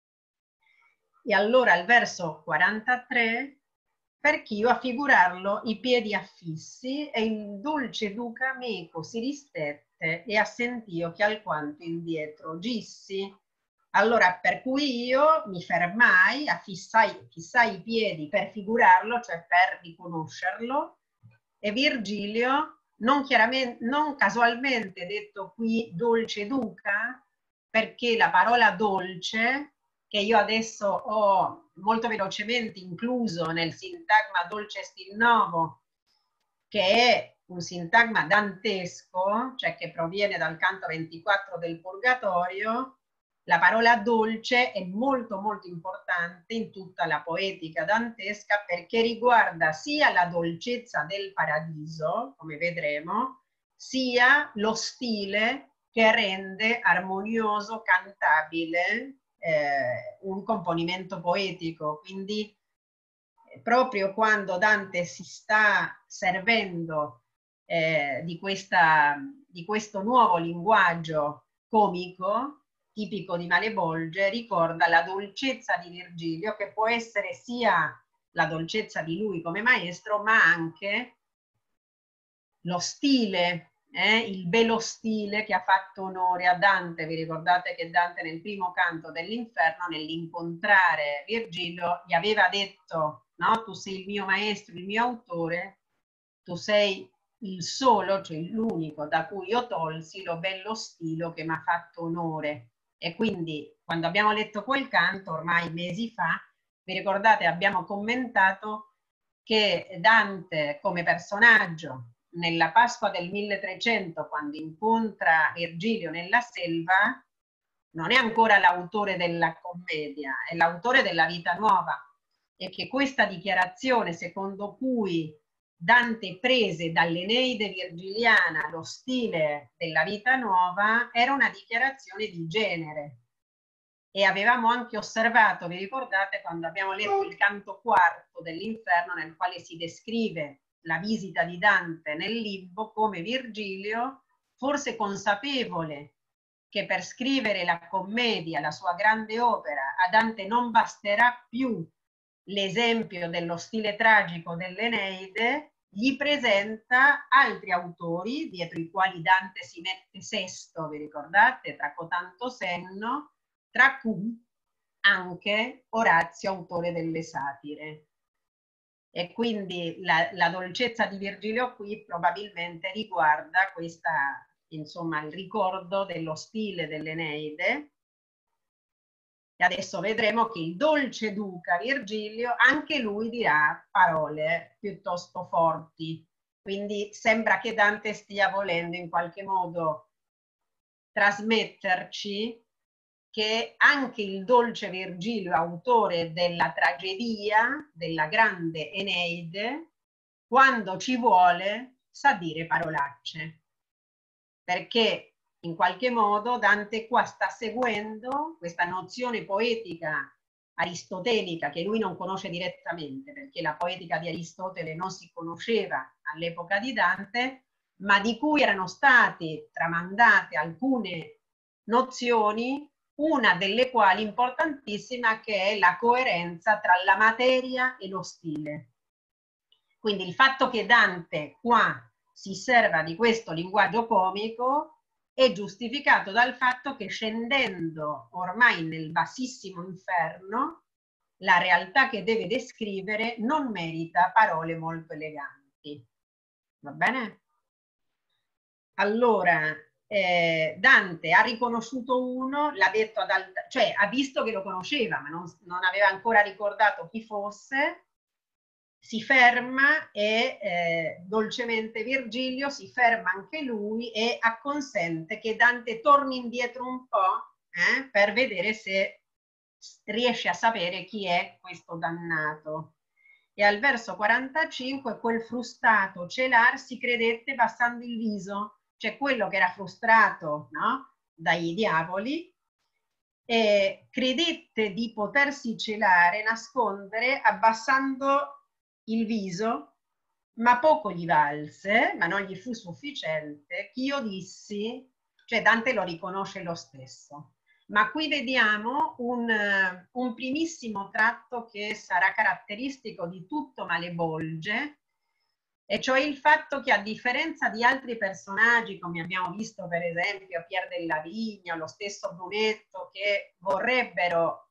E allora al verso quarantatré, perch'io a figurarlo i piedi affissi, e il dolce duca meco si ristette, e assentio che alquanto indietro gissi. Allora, per cui io mi fermai, affissai, fissai i piedi per figurarlo, cioè per riconoscerlo, e Virgilio, non, chiaramente, non casualmente detto qui dolce duca, perché la parola dolce, che io adesso ho molto velocemente incluso nel sintagma dolce stil novo, che è un sintagma dantesco, cioè che proviene dal canto ventiquattro del Purgatorio, la parola dolce è molto molto importante in tutta la poetica dantesca, perché riguarda sia la dolcezza del paradiso, come vedremo, sia lo stile che rende armonioso, cantabile eh, un componimento poetico. Quindi proprio quando Dante si sta servendo eh, di, questa, di questo nuovo linguaggio comico, tipico di Malebolge, ricorda la dolcezza di Virgilio, che può essere sia la dolcezza di lui come maestro, ma anche lo stile, eh, il bello stile che ha fatto onore a Dante. Vi ricordate che Dante nel primo canto dell'Inferno, nell'incontrare Virgilio, gli aveva detto: no, tu sei il mio maestro, il mio autore, tu sei il solo, cioè l'unico da cui io tolsi lo bello stilo che mi ha fatto onore. E quindi quando abbiamo letto quel canto, ormai mesi fa, vi ricordate, abbiamo commentato che Dante come personaggio nella Pasqua del milletrecento, quando incontra Virgilio nella selva, non è ancora l'autore della commedia, è l'autore della Vita Nuova, e che questa dichiarazione secondo cui Dante prese dall'Eneide virgiliana lo stile della Vita Nuova era una dichiarazione di genere. E avevamo anche osservato, vi ricordate, quando abbiamo letto il canto quarto dell'Inferno, nel quale si descrive la visita di Dante nel Libbo, come Virgilio, forse consapevole che per scrivere la commedia, la sua grande opera, a Dante non basterà più l'esempio dello stile tragico dell'Eneide, gli presenta altri autori, dietro i quali Dante si mette sesto, vi ricordate, tra cotanto senno, tra cui anche Orazio, autore delle satire. E quindi la, la dolcezza di Virgilio qui probabilmente riguarda questa, insomma, il ricordo dello stile dell'Eneide. E adesso vedremo che il dolce duca Virgilio, anche lui dirà parole piuttosto forti. Quindi sembra che Dante stia volendo in qualche modo trasmetterci che anche il dolce Virgilio, autore della tragedia, della grande Eneide, quando ci vuole sa dire parolacce. Perché in qualche modo Dante qua sta seguendo questa nozione poetica aristotelica che lui non conosce direttamente, perché la poetica di Aristotele non si conosceva all'epoca di Dante, ma di cui erano state tramandate alcune nozioni, una delle quali importantissima, che è la coerenza tra la materia e lo stile. Quindi il fatto che Dante qua si serva di questo linguaggio comico è giustificato dal fatto che, scendendo ormai nel bassissimo inferno, la realtà che deve descrivere non merita parole molto eleganti. Va bene? Allora, eh, Dante ha riconosciuto uno, l'ha detto ad alta, cioè ha visto che lo conosceva, ma non, non aveva ancora ricordato chi fosse, si ferma e eh, dolcemente Virgilio si ferma anche lui e acconsente che Dante torni indietro un po' eh, per vedere se riesce a sapere chi è questo dannato. E al verso quarantacinque quel frustato celar si credette abbassando il viso, cioè quello che era frustrato, no? Dai diavoli, e credette di potersi celare, nascondere abbassando il viso, ma poco gli valse, ma non gli fu sufficiente, che io dissi, cioè Dante lo riconosce lo stesso. Ma qui vediamo un, un primissimo tratto che sarà caratteristico di tutto Malebolge, e cioè il fatto che, a differenza di altri personaggi, come abbiamo visto per esempio Pier della Vigna, lo stesso Brunetto, che vorrebbero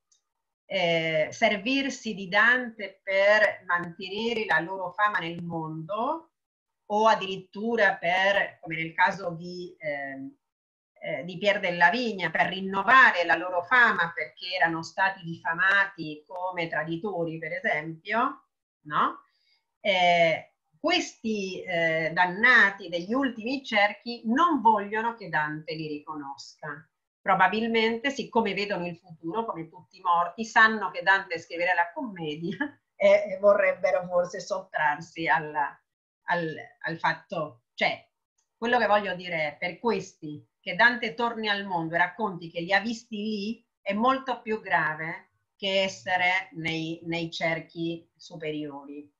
eh, servirsi di Dante per mantenere la loro fama nel mondo, o addirittura per, come nel caso di, eh, eh, di Pier della Vigna, per rinnovare la loro fama perché erano stati diffamati come traditori, per esempio, no? Eh, questi eh, dannati degli ultimi cerchi non vogliono che Dante li riconosca. Probabilmente, siccome vedono il futuro, come tutti i morti, sanno che Dante scriverà la commedia e, e vorrebbero forse sottrarsi alla, al, al fatto, cioè, quello che voglio dire è, per questi, che Dante torni al mondo e racconti che li ha visti lì è molto più grave che essere nei, nei cerchi superiori.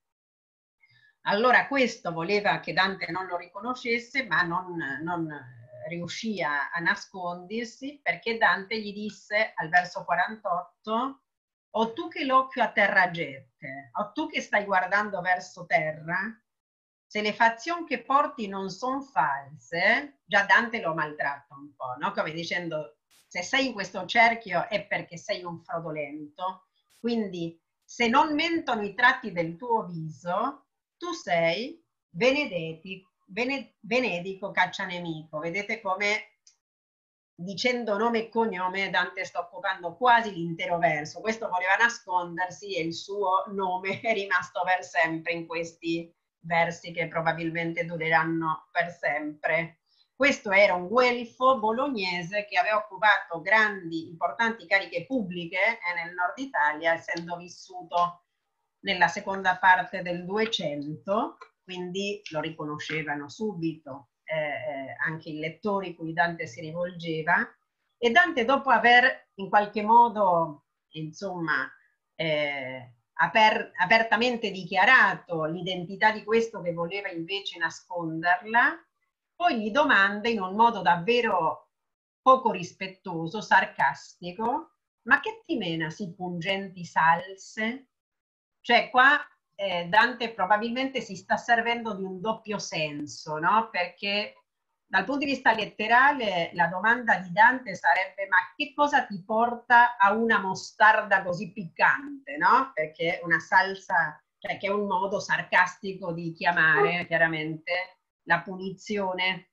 Allora questo voleva che Dante non lo riconoscesse, ma non, non riuscì a, a nascondersi, perché Dante gli disse al verso quarantotto: o tu che l'occhio a terra gette, o tu che stai guardando verso terra, se le fazioni che porti non sono false, già Dante lo maltratta un po', no? Come dicendo, se sei in questo cerchio è perché sei un fraudolento, quindi se non mentono i tratti del tuo viso, tu sei Benedetti, Bene, Benedico caccianemico. Vedete come, dicendo nome e cognome, Dante sta occupando quasi l'intero verso. Questo voleva nascondersi e il suo nome è rimasto per sempre in questi versi che probabilmente dureranno per sempre. Questo era un guelfo bolognese che aveva occupato grandi, importanti cariche pubbliche eh, nel nord Italia, essendo vissuto nella seconda parte del Duecento, quindi lo riconoscevano subito eh, anche i lettori cui Dante si rivolgeva. E Dante, dopo aver in qualche modo, insomma, eh, aper apertamente dichiarato l'identità di questo che voleva invece nasconderla, poi gli domanda in un modo davvero poco rispettoso, sarcastico: ma che ti mena sì pungenti salse? Cioè qua eh, Dante probabilmente si sta servendo di un doppio senso, no? Perché dal punto di vista letterale la domanda di Dante sarebbe: ma che cosa ti porta a una mostarda così piccante, no? Perché una salsa, cioè che è un modo sarcastico di chiamare chiaramente la punizione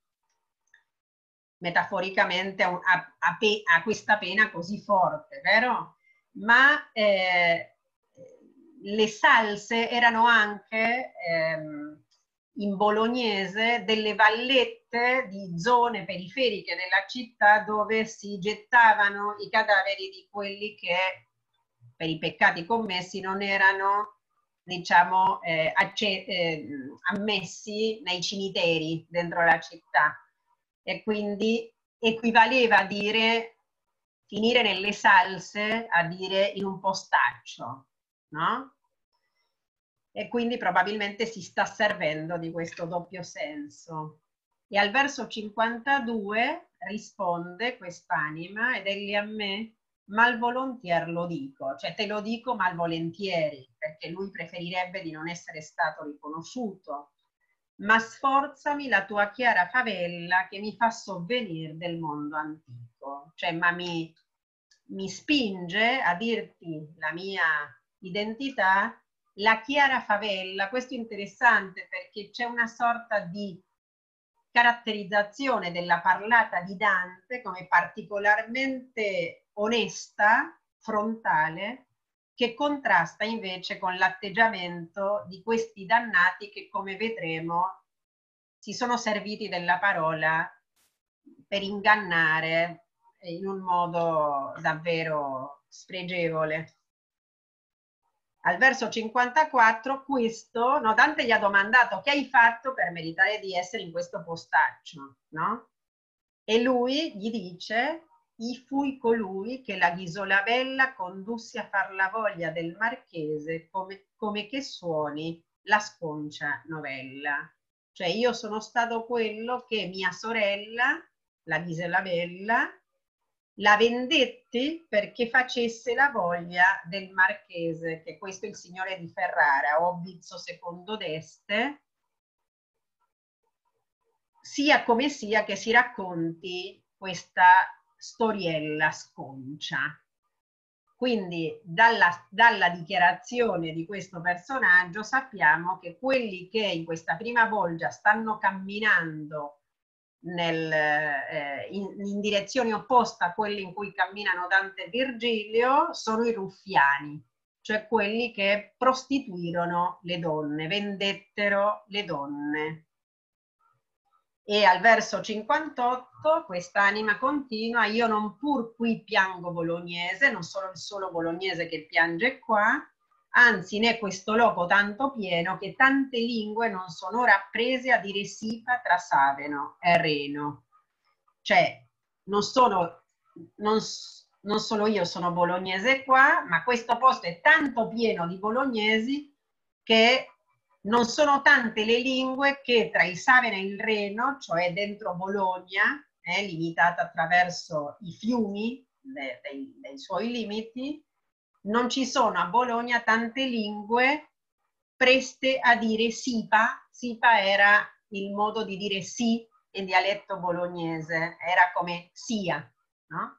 metaforicamente a, a, a, pe, a questa pena così forte, vero? Ma eh, le salse erano anche ehm, in bolognese delle vallette di zone periferiche della città dove si gettavano i cadaveri di quelli che per i peccati commessi non erano, diciamo, eh, eh, ammessi nei cimiteri dentro la città, e quindi equivaleva a dire, finire nelle salse, a dire in un postaccio, no? E quindi probabilmente si sta servendo di questo doppio senso. E al verso cinquantadue risponde quest'anima: ed egli a me malvolontier lo dico, cioè te lo dico malvolentieri, perché lui preferirebbe di non essere stato riconosciuto. Ma sforzami la tua chiara favella che mi fa sovvenir del mondo antico. Cioè, ma mi, mi spinge a dirti la mia identità, la chiara favella. Questo è interessante perché c'è una sorta di caratterizzazione della parlata di Dante come particolarmente onesta, frontale, che contrasta invece con l'atteggiamento di questi dannati che, come vedremo, si sono serviti della parola per ingannare in un modo davvero spregevole. Al verso cinquantaquattro, questo, no, Dante gli ha domandato: che hai fatto per meritare di essere in questo postaccio, no? E lui gli dice: I fui colui che la Ghisola Bella condusse a far la voglia del marchese come, come che suoni la sconcia novella. Cioè io sono stato quello che mia sorella, la Ghisola Bella, la vendetti perché facesse la voglia del marchese, che questo è il signore di Ferrara, Obbizzo secondo d'Este, sia come sia che si racconti questa storiella sconcia. Quindi dalla, dalla dichiarazione di questo personaggio sappiamo che quelli che in questa prima bolgia stanno camminando nel, eh, in, in direzione opposta a quelli in cui camminano Dante e Virgilio sono i ruffiani, cioè quelli che prostituirono le donne, vendettero le donne. E al verso cinquantotto quest'anima continua: io non pur qui piango bolognese, non sono il solo bolognese che piange qua, anzi ne questo loco tanto pieno che tante lingue non sono ora prese a dire sipa tra Saveno e Reno. Cioè non sono, non, non solo io sono bolognese qua, ma questo posto è tanto pieno di bolognesi che non sono tante le lingue che tra il Savena e il Reno, cioè dentro Bologna, eh, limitata attraverso i fiumi de, de, dei suoi limiti, non ci sono a Bologna tante lingue preste a dire sipa. Sipa era il modo di dire sì in dialetto bolognese, era come sia, no?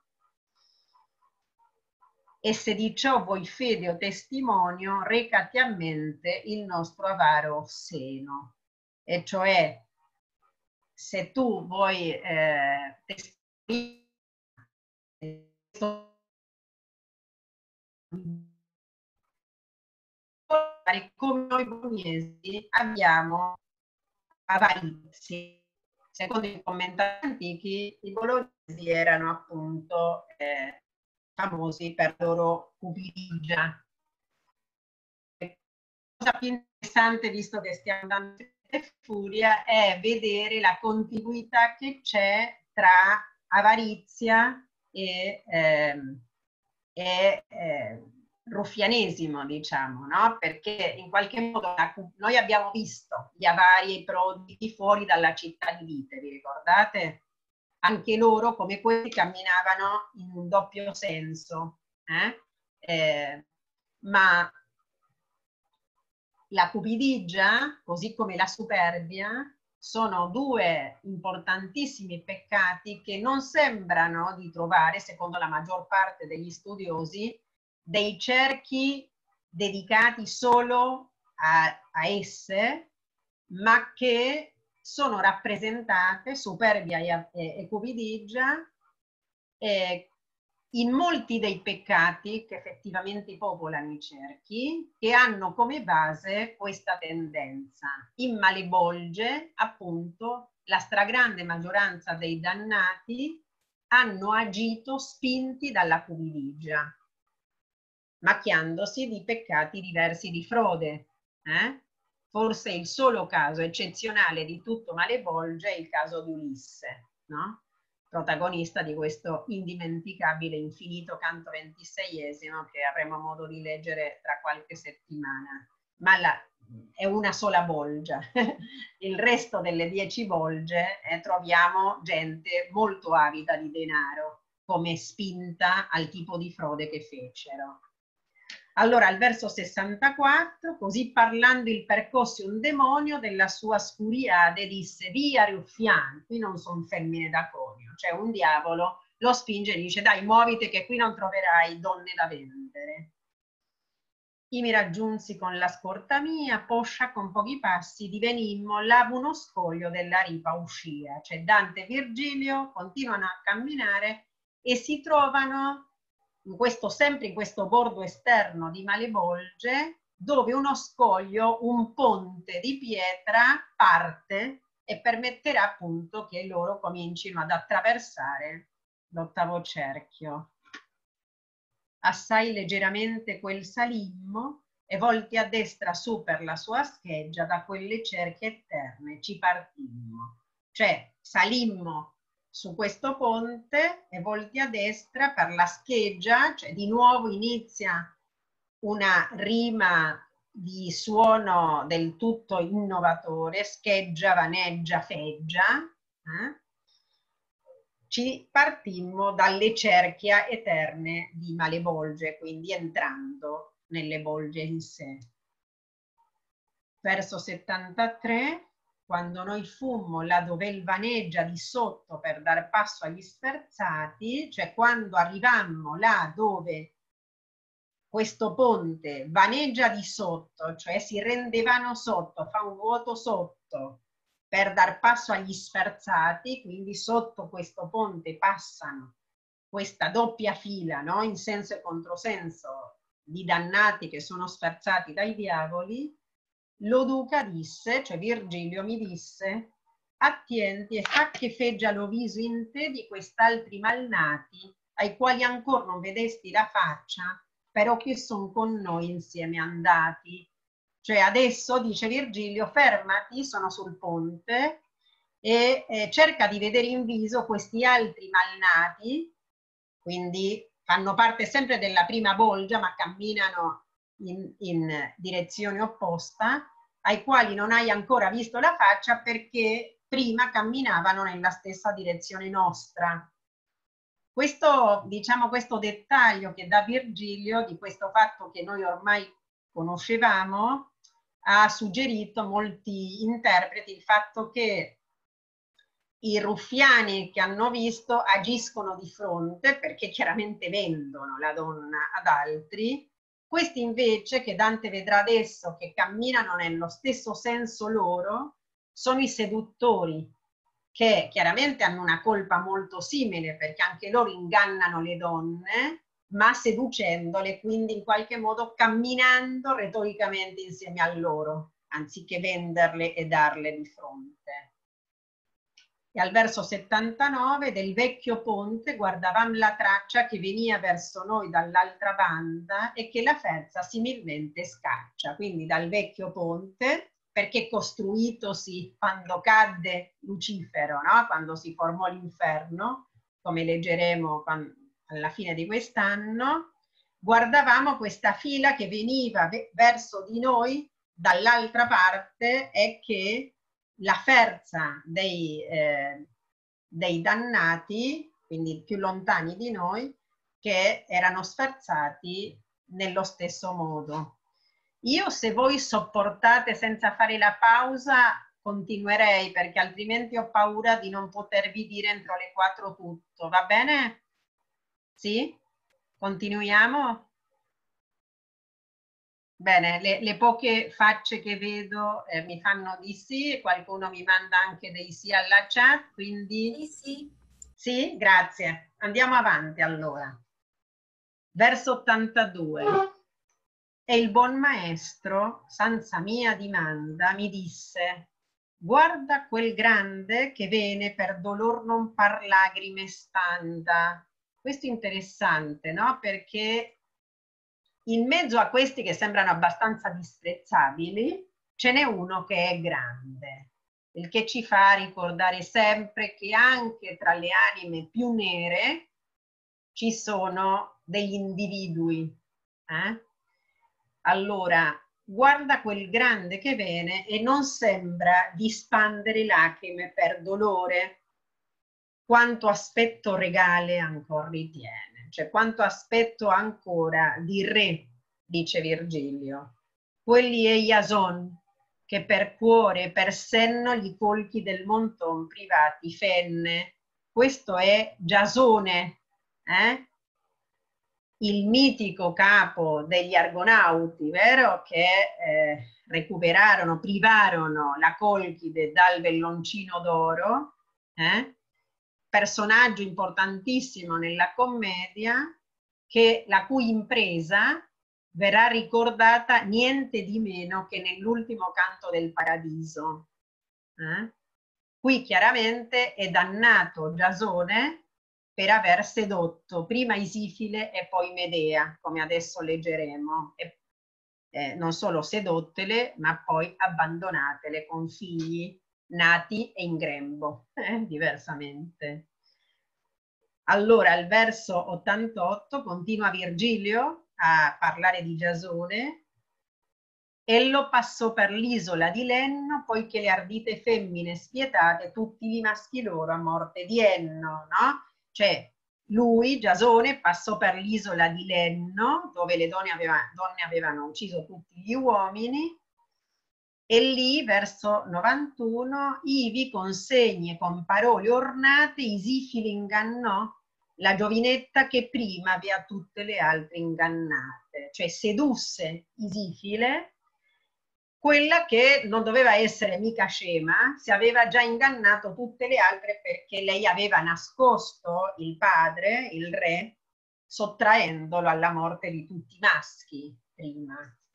E se di ciò vuoi fede o testimonio, recati a mente il nostro avaro seno. E cioè, se tu vuoi eh, testimoniare come noi bolognesi abbiamo avarizie. Secondo i commentatori antichi, i bolognesi erano appunto eh, famosi per la loro cupidigia. La cosa più interessante, visto che stiamo andando in furia, è vedere la contiguità che c'è tra avarizia e, ehm, e eh, ruffianesimo, diciamo, no? Perché in qualche modo noi abbiamo visto gli avari e i prodi fuori dalla città di Vite, vi ricordate? Anche loro, come quelli, camminavano in un doppio senso, eh? Eh, ma la cupidigia, così come la superbia, sono due importantissimi peccati che non sembrano di trovare, secondo la maggior parte degli studiosi, dei cerchi dedicati solo a, a esse, ma che sono rappresentate, superbia e, e, e cupidigia, eh, in molti dei peccati che effettivamente popolano i cerchi, che hanno come base questa tendenza. In Malebolge, appunto, la stragrande maggioranza dei dannati hanno agito spinti dalla cupidigia, macchiandosi di peccati diversi di frode. Eh? Forse il solo caso eccezionale di tutto Malebolge è il caso di Ulisse, no? Protagonista di questo indimenticabile infinito canto ventiseiesimo che avremo modo di leggere tra qualche settimana. Ma la, è una sola bolgia. Il resto delle dieci bolge eh, troviamo gente molto avida di denaro come spinta al tipo di frode che fecero. Allora, al verso sessantaquattro, così parlando il percosse un demonio della sua scuriade, disse: via ruffiani, qui non sono femmine da conio, cioè un diavolo lo spinge e dice: dai, muoviti che qui non troverai donne da vendere. I mi raggiunsi con la scorta mia, poscia con pochi passi divenimmo là uno scoglio della ripa uscia. Cioè Dante e Virgilio continuano a camminare e si trovano in questo, sempre in questo bordo esterno di Malebolge, dove uno scoglio, un ponte di pietra parte e permetterà appunto che loro comincino ad attraversare l'ottavo cerchio. Assai leggeramente quel salimmo e volti a destra su per la sua scheggia, da quelle cerchie eterne ci partimmo. Cioè salimmo su questo ponte e volti a destra per la scheggia, cioè di nuovo inizia una rima di suono del tutto innovatore, scheggia, vaneggia, feggia. Eh? Ci partimmo dalle cerchia eterne di Malebolge, quindi entrando nelle bolge in sé. Verso settantatré, quando noi fummo là dove il vaneggia di sotto per dar passo agli sferzati, cioè quando arrivammo là dove questo ponte vaneggia di sotto, cioè si rendevano sotto, fa un vuoto sotto per dar passo agli sferzati, quindi sotto questo ponte passano questa doppia fila, no? In senso e controsenso, di dannati che sono sferzati dai diavoli. Lo duca disse, cioè Virgilio mi disse, attienti e fa che feggia lo viso in te di quest'altri malnati, ai quali ancora non vedesti la faccia, però che son con noi insieme andati. Cioè adesso, dice Virgilio, fermati, sono sul ponte, e eh, cerca di vedere in viso questi altri malnati, quindi fanno parte sempre della prima bolgia, ma camminano in, in direzione opposta, ai quali non hai ancora visto la faccia perché prima camminavano nella stessa direzione nostra. Questo, diciamo, questo dettaglio che dà Virgilio di questo fatto che noi ormai conoscevamo ha suggerito molti interpreti il fatto che i ruffiani che hanno visto agiscono di fronte perché chiaramente vendono la donna ad altri. Questi invece, che Dante vedrà adesso, che camminano nello stesso senso loro, sono i seduttori, che chiaramente hanno una colpa molto simile perché anche loro ingannano le donne, ma seducendole, quindi in qualche modo camminando retoricamente insieme a loro, anziché venderle e darle di fronte. E al verso settantanove, del vecchio ponte guardavam la traccia che venia verso noi dall'altra banda e che la ferza similmente scaccia. Quindi dal vecchio ponte, perché costruitosi quando cadde Lucifero, no? Quando si formò l'inferno, come leggeremo quando, alla fine di quest'anno, guardavamo questa fila che veniva verso di noi dall'altra parte e che la ferza dei, eh, dei dannati, quindi più lontani di noi, che erano sferzati nello stesso modo. Io, se voi sopportate senza fare la pausa, continuerei, perché altrimenti ho paura di non potervi dire entro le quattro tutto. Va bene? Sì? Continuiamo? Bene, le, le poche facce che vedo eh, mi fanno di sì, qualcuno mi manda anche dei sì alla chat, quindi... Sì, sì. Sì, grazie. Andiamo avanti allora. Verso ottantadue. E il buon maestro, senza mia dimanda, mi disse: guarda quel grande che vene per dolor non par lagrime standa. Questo è interessante, no? Perché in mezzo a questi che sembrano abbastanza disprezzabili, ce n'è uno che è grande, il che ci fa ricordare sempre che anche tra le anime più nere ci sono degli individui. Eh? Allora, guarda quel grande che viene e non sembra di spandere lacrime per dolore, quanto aspetto regale ancora ritiene. Cioè, quanto aspetto ancora di re, dice Virgilio. Quelli è Iason, che per cuore e per senno gli colchi del monton privati fenne. Questo è Giasone, eh? Il mitico capo degli Argonauti, vero? Che eh, recuperarono, privarono la Colchide dal velloncino d'oro, eh? Personaggio importantissimo nella commedia, che, la cui impresa verrà ricordata niente di meno che nell'ultimo canto del Paradiso. Eh? Qui chiaramente è dannato Giasone per aver sedotto prima Isifile e poi Medea, come adesso leggeremo, e, eh, non solo sedottele, ma poi abbandonatele con figli nati e in grembo, eh, diversamente. Allora, al verso ottantotto continua Virgilio a parlare di Giasone. Ello passò per l'isola di Lenno, poiché le ardite femmine spietate tutti i maschi loro a morte di Enno, no? Cioè, lui, Giasone, passò per l'isola di Lenno, dove le donne, aveva, donne avevano ucciso tutti gli uomini, e lì, verso novantuno, ivi con segni e con parole ornate, Isifile ingannò la giovinetta che prima aveva tutte le altre ingannate. Cioè, sedusse Isifile, quella che non doveva essere mica scema, si aveva già ingannato tutte le altre perché lei aveva nascosto il padre, il re, sottraendolo alla morte di tutti i maschi prima.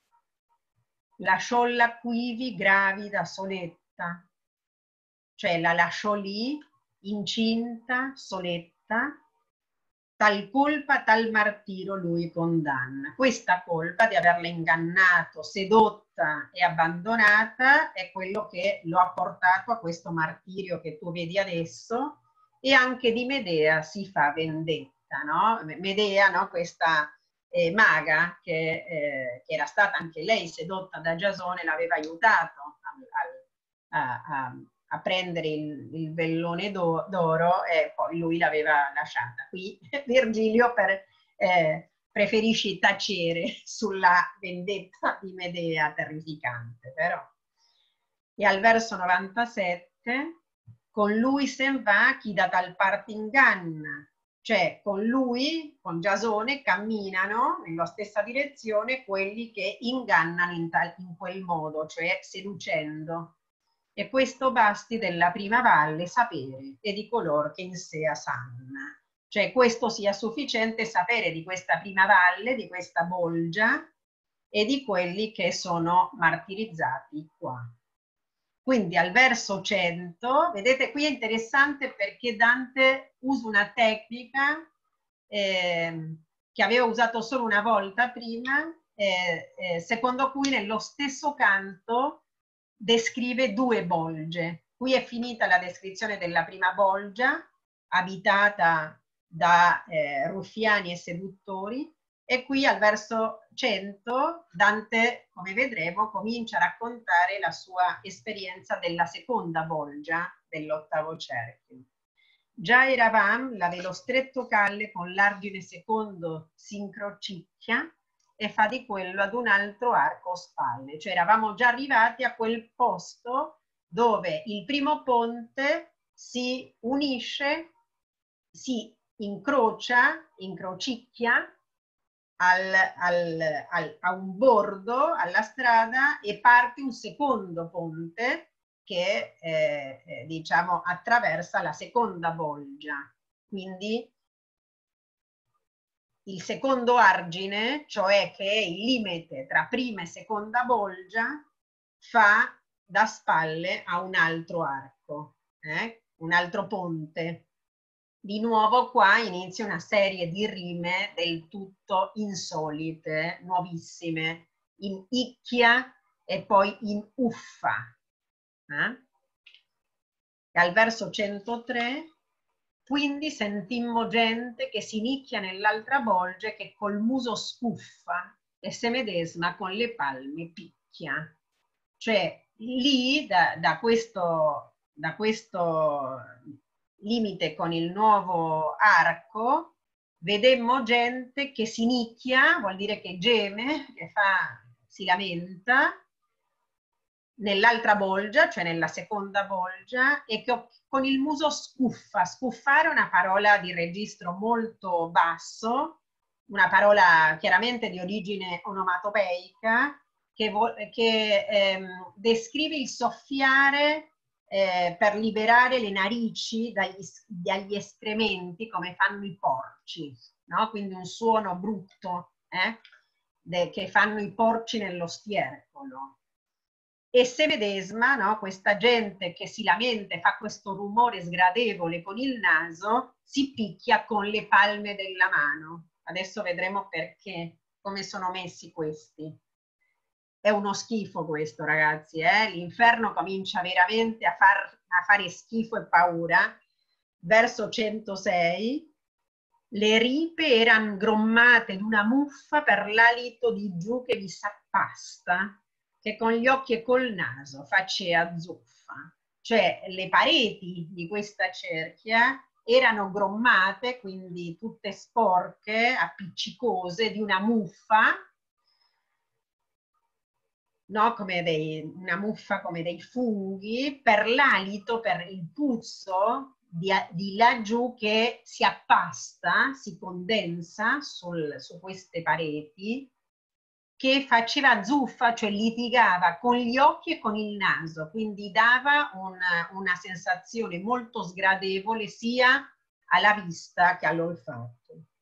Lasciòlla quivi gravida soletta, cioè la lasciò lì incinta, soletta, tal colpa, tal martirio lui condanna. Questa colpa di averla ingannato, sedotta e abbandonata è quello che lo ha portato a questo martirio che tu vedi adesso, e anche di Medea si fa vendetta, no? Medea, no? Questa eh, maga che, eh, che era stata anche lei sedotta da Giasone, l'aveva aiutato a, a, a a prendere il, il vellone d'oro e poi lui l'aveva lasciata. Qui Virgilio per, eh, preferisce tacere sulla vendetta di Medea terrificante, però. E al verso novantasette, con lui sen va chi da tal parte inganna, cioè con lui, con Giasone, camminano nella stessa direzione quelli che ingannano in, tal, in quel modo, cioè seducendo. E questo basti della prima valle sapere e di color che in sé sanna. Cioè questo sia sufficiente sapere di questa prima valle, di questa bolgia e di quelli che sono martirizzati qua. Quindi al verso cento, vedete qui è interessante perché Dante usa una tecnica eh, che aveva usato solo una volta prima, eh, eh, secondo cui nello stesso canto descrive due bolge. Qui è finita la descrizione della prima bolgia, abitata da eh, ruffiani e seduttori, e qui al verso cento Dante, come vedremo, comincia a raccontare la sua esperienza della seconda bolgia dell'ottavo cerchio. Già eravam, la dello stretto calle con l'argine secondo si incrocicchia e fa di quello ad un altro arco spalle. Cioè eravamo già arrivati a quel posto dove il primo ponte si unisce, si incrocia, incrocicchia al, al, al, a un bordo, alla strada, e parte un secondo ponte che eh, eh, diciamo attraversa la seconda bolgia. Quindi il secondo argine, cioè che è il limite tra prima e seconda bolgia, fa da spalle a un altro arco, eh? un altro ponte. Di nuovo qua inizia una serie di rime del tutto insolite, nuovissime, in icchia e poi in uffa. Eh? E al verso centotré, quindi sentimmo gente che si nicchia nell'altra bolgia, che col muso scuffa e se medesima con le palme picchia. Cioè lì da, da, questo, da questo limite con il nuovo arco vedemmo gente che si nicchia, vuol dire che geme, che fa, si lamenta, nell'altra bolgia, cioè nella seconda bolgia, e che con il muso scuffa. Scuffare è una parola di registro molto basso, una parola chiaramente di origine onomatopeica, che, che ehm, descrive il soffiare eh, per liberare le narici dagli, dagli escrementi, come fanno i porci, no? Quindi un suono brutto, eh? De, che fanno i porci nello stiercolo. E se medesima, no? Questa gente che si lamenta e fa questo rumore sgradevole con il naso, si picchia con le palme della mano. Adesso vedremo perché, come sono messi questi. È uno schifo questo, ragazzi, eh? L'inferno comincia veramente a, far, a fare schifo e paura. Verso centosei, le ripe erano grommate d'una muffa per l'alito di giù che vi s'appasta, che con gli occhi e col naso facea zuffa. Cioè le pareti di questa cerchia erano grommate, quindi tutte sporche, appiccicose, di una muffa, no? Come dei, una muffa come dei funghi, per l'alito, per il puzzo di, di laggiù che si appasta, si condensa sul, su queste pareti, che faceva zuffa, cioè litigava con gli occhi e con il naso, quindi dava una, una sensazione molto sgradevole sia alla vista che all'olfatto.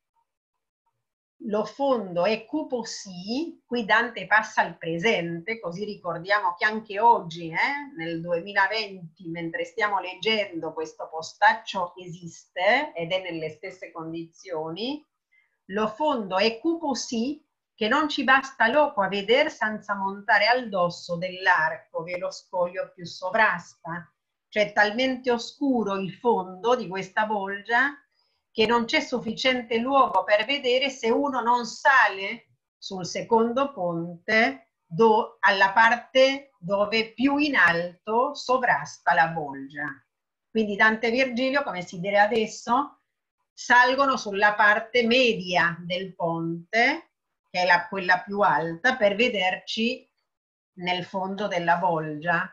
Lo fondo è cupo sì, qui Dante passa al presente, così ricordiamo che anche oggi, eh, nel duemilaventi, mentre stiamo leggendo, questo postaccio esiste ed è nelle stesse condizioni. Lo fondo è cupo sì, che non ci basta loco a veder senza montare al dosso dell'arco che lo scoglio più sovrasta. Cioè talmente oscuro il fondo di questa bolgia che non c'è sufficiente luogo per vedere se uno non sale sul secondo ponte do, alla parte dove più in alto sovrasta la bolgia. Quindi Dante e Virgilio, come si dice adesso, salgono sulla parte media del ponte, che è la, quella più alta, per vederci nel fondo della bolgia.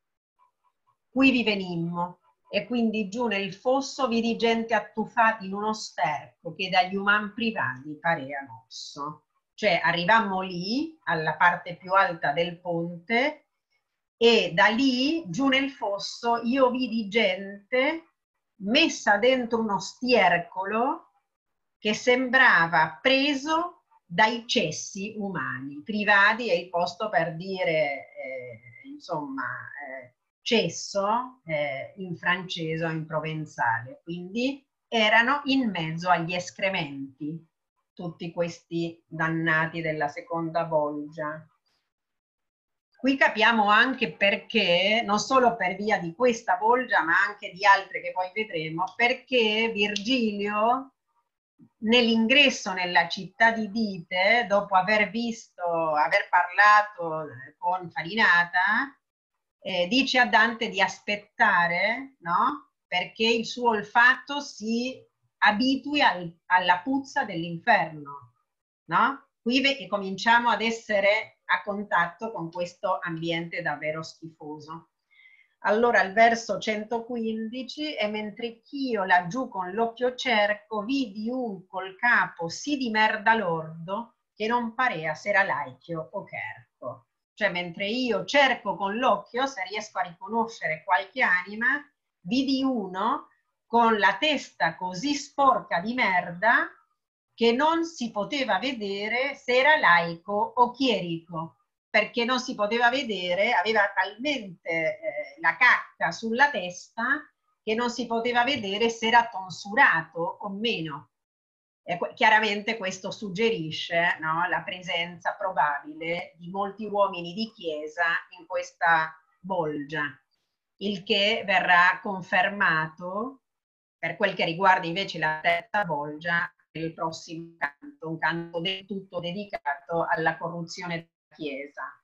Qui vi venimmo. E quindi giù nel fosso vidi gente attuffati in uno sterco che dagli uman privati parea mosso. Cioè arrivammo lì, alla parte più alta del ponte, e da lì, giù nel fosso, io vidi gente messa dentro uno stiercolo che sembrava preso dai cessi umani. Privati è il posto per dire, eh, insomma... Eh, cesso eh, in francese o in provenzale, quindi erano in mezzo agli escrementi, tutti questi dannati della seconda bolgia. Qui capiamo anche perché, non solo per via di questa bolgia, ma anche di altre che poi vedremo, perché Virgilio, nell'ingresso nella città di Dite, dopo aver visto, aver parlato con Farinata, Eh, dice a Dante di aspettare, no? Perché il suo olfatto si abitui al, alla puzza dell'inferno, no? Qui cominciamo ad essere a contatto con questo ambiente davvero schifoso. Allora al verso centoquindici, e mentre ch'io laggiù con l'occhio cerco, vidi un col capo sì di merda lordo, che non parea s'era laichio o cherco. Cioè mentre io cerco con l'occhio se riesco a riconoscere qualche anima, vidi uno con la testa così sporca di merda che non si poteva vedere se era laico o chierico, perché non si poteva vedere, aveva talmente eh, la cacca sulla testa che non si poteva vedere se era tonsurato o meno. Eh, chiaramente questo suggerisce, no, la presenza probabile di molti uomini di chiesa in questa bolgia, il che verrà confermato per quel che riguarda invece la terza bolgia nel prossimo canto, un canto del tutto dedicato alla corruzione della chiesa.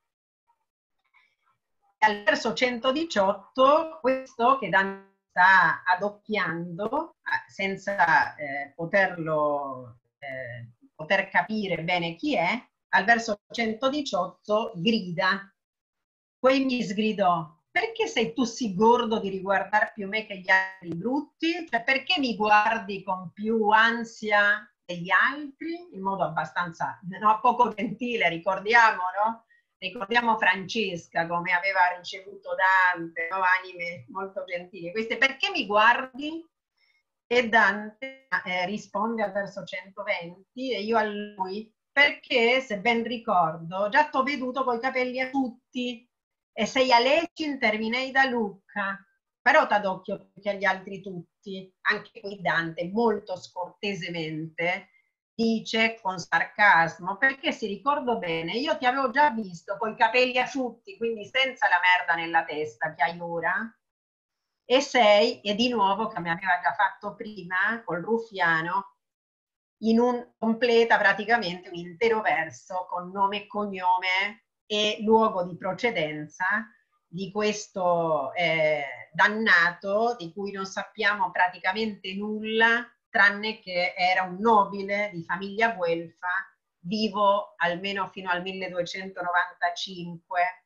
Al verso centodiciotto, questo che Dante sta adocchiando senza eh, poterlo eh, poter capire bene chi è, al verso centodiciotto grida. Poi mi sgridò: perché sei tu sì gordo di riguardar più me che gli altri brutti? Cioè perché mi guardi con più ansia degli altri? In modo abbastanza, no, poco gentile, ricordiamo, no? Ricordiamo Francesca come aveva ricevuto Dante, no? Anime molto gentili. Queste, perché mi guardi E Dante eh, risponde al verso centoventi e io a lui, perché se ben ricordo già t'ho veduto coi capelli asciutti e sei a Lecce intervinei da Lucca, però t'adocchio più che agli altri tutti. Anche qui Dante molto scortesemente dice con sarcasmo, perché si ricordo bene, io ti avevo già visto coi capelli asciutti, quindi senza la merda nella testa che hai ora, e sei, e di nuovo, come aveva già fatto prima col Ruffiano, in un completa praticamente un intero verso con nome e cognome e luogo di procedenza di questo eh, dannato di cui non sappiamo praticamente nulla, tranne che era un nobile di famiglia guelfa vivo almeno fino al milleduecentonovantacinque.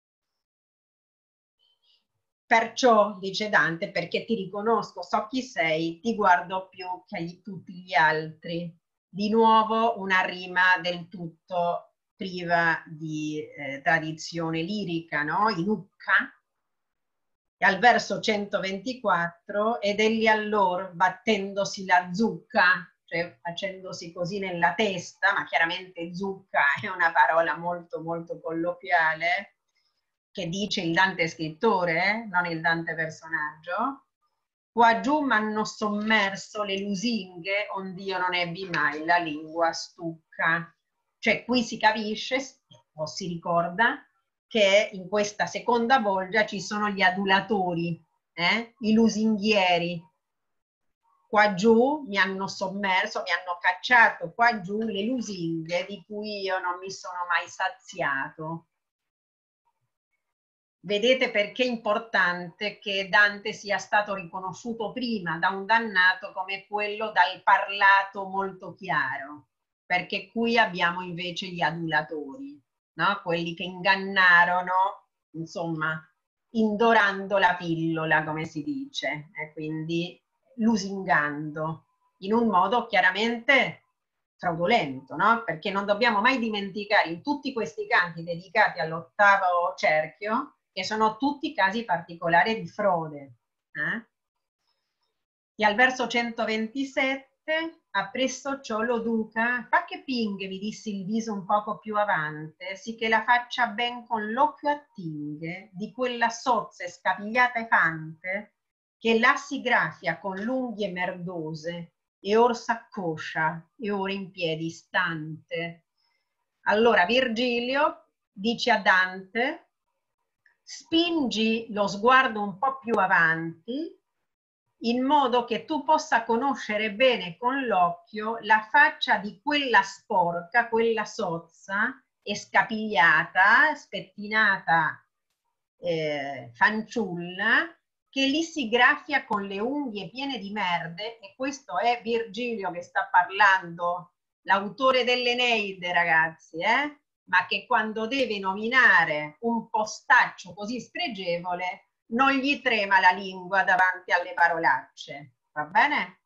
Perciò, dice Dante, perché ti riconosco, so chi sei, ti guardo più che gli, tutti gli altri. Di nuovo una rima del tutto priva di eh, tradizione lirica, no? In Ucca. E al verso centoventiquattro, ed egli allor, battendosi la zucca, cioè facendosi così nella testa, ma chiaramente zucca è una parola molto molto colloquiale, che dice il Dante scrittore, eh? Non il Dante personaggio, qua giù m'hanno sommerso le lusinghe, ond'io non ebbi mai la lingua stucca. Cioè qui si capisce, o si ricorda, che in questa seconda bolgia ci sono gli adulatori, eh? I lusinghieri. Qua giù mi hanno sommerso, mi hanno cacciato qua giù le lusinghe di cui io non mi sono mai saziato. Vedete perché è importante che Dante sia stato riconosciuto prima da un dannato come quello dal parlato molto chiaro, perché qui abbiamo invece gli adulatori, no? Quelli che ingannarono, insomma, indorando la pillola, come si dice, e quindi lusingando, in un modo chiaramente fraudolento, no? Perché non dobbiamo mai dimenticare in tutti questi canti dedicati all'ottavo cerchio che sono tutti casi particolari di frode. Eh? E al verso centoventisette, appresso ciò lo duca, fa che pinghe, vi dissi il viso un poco più avante, sì che la faccia ben con l'occhio attinghe di quella sozza e scapigliata e fante, che là si grafia con l'unghie merdose, e or s'accoscia, e ora in piedi stante. Allora Virgilio dice a Dante, spingi lo sguardo un po' più avanti in modo che tu possa conoscere bene con l'occhio la faccia di quella sporca, quella sozza e scapigliata, spettinata eh, fanciulla che lì si graffia con le unghie piene di merde, e questo è Virgilio che sta parlando, l'autore dell'Eneide, ragazzi, eh? Ma che quando deve nominare un postaccio così spregevole non gli trema la lingua davanti alle parolacce, va bene?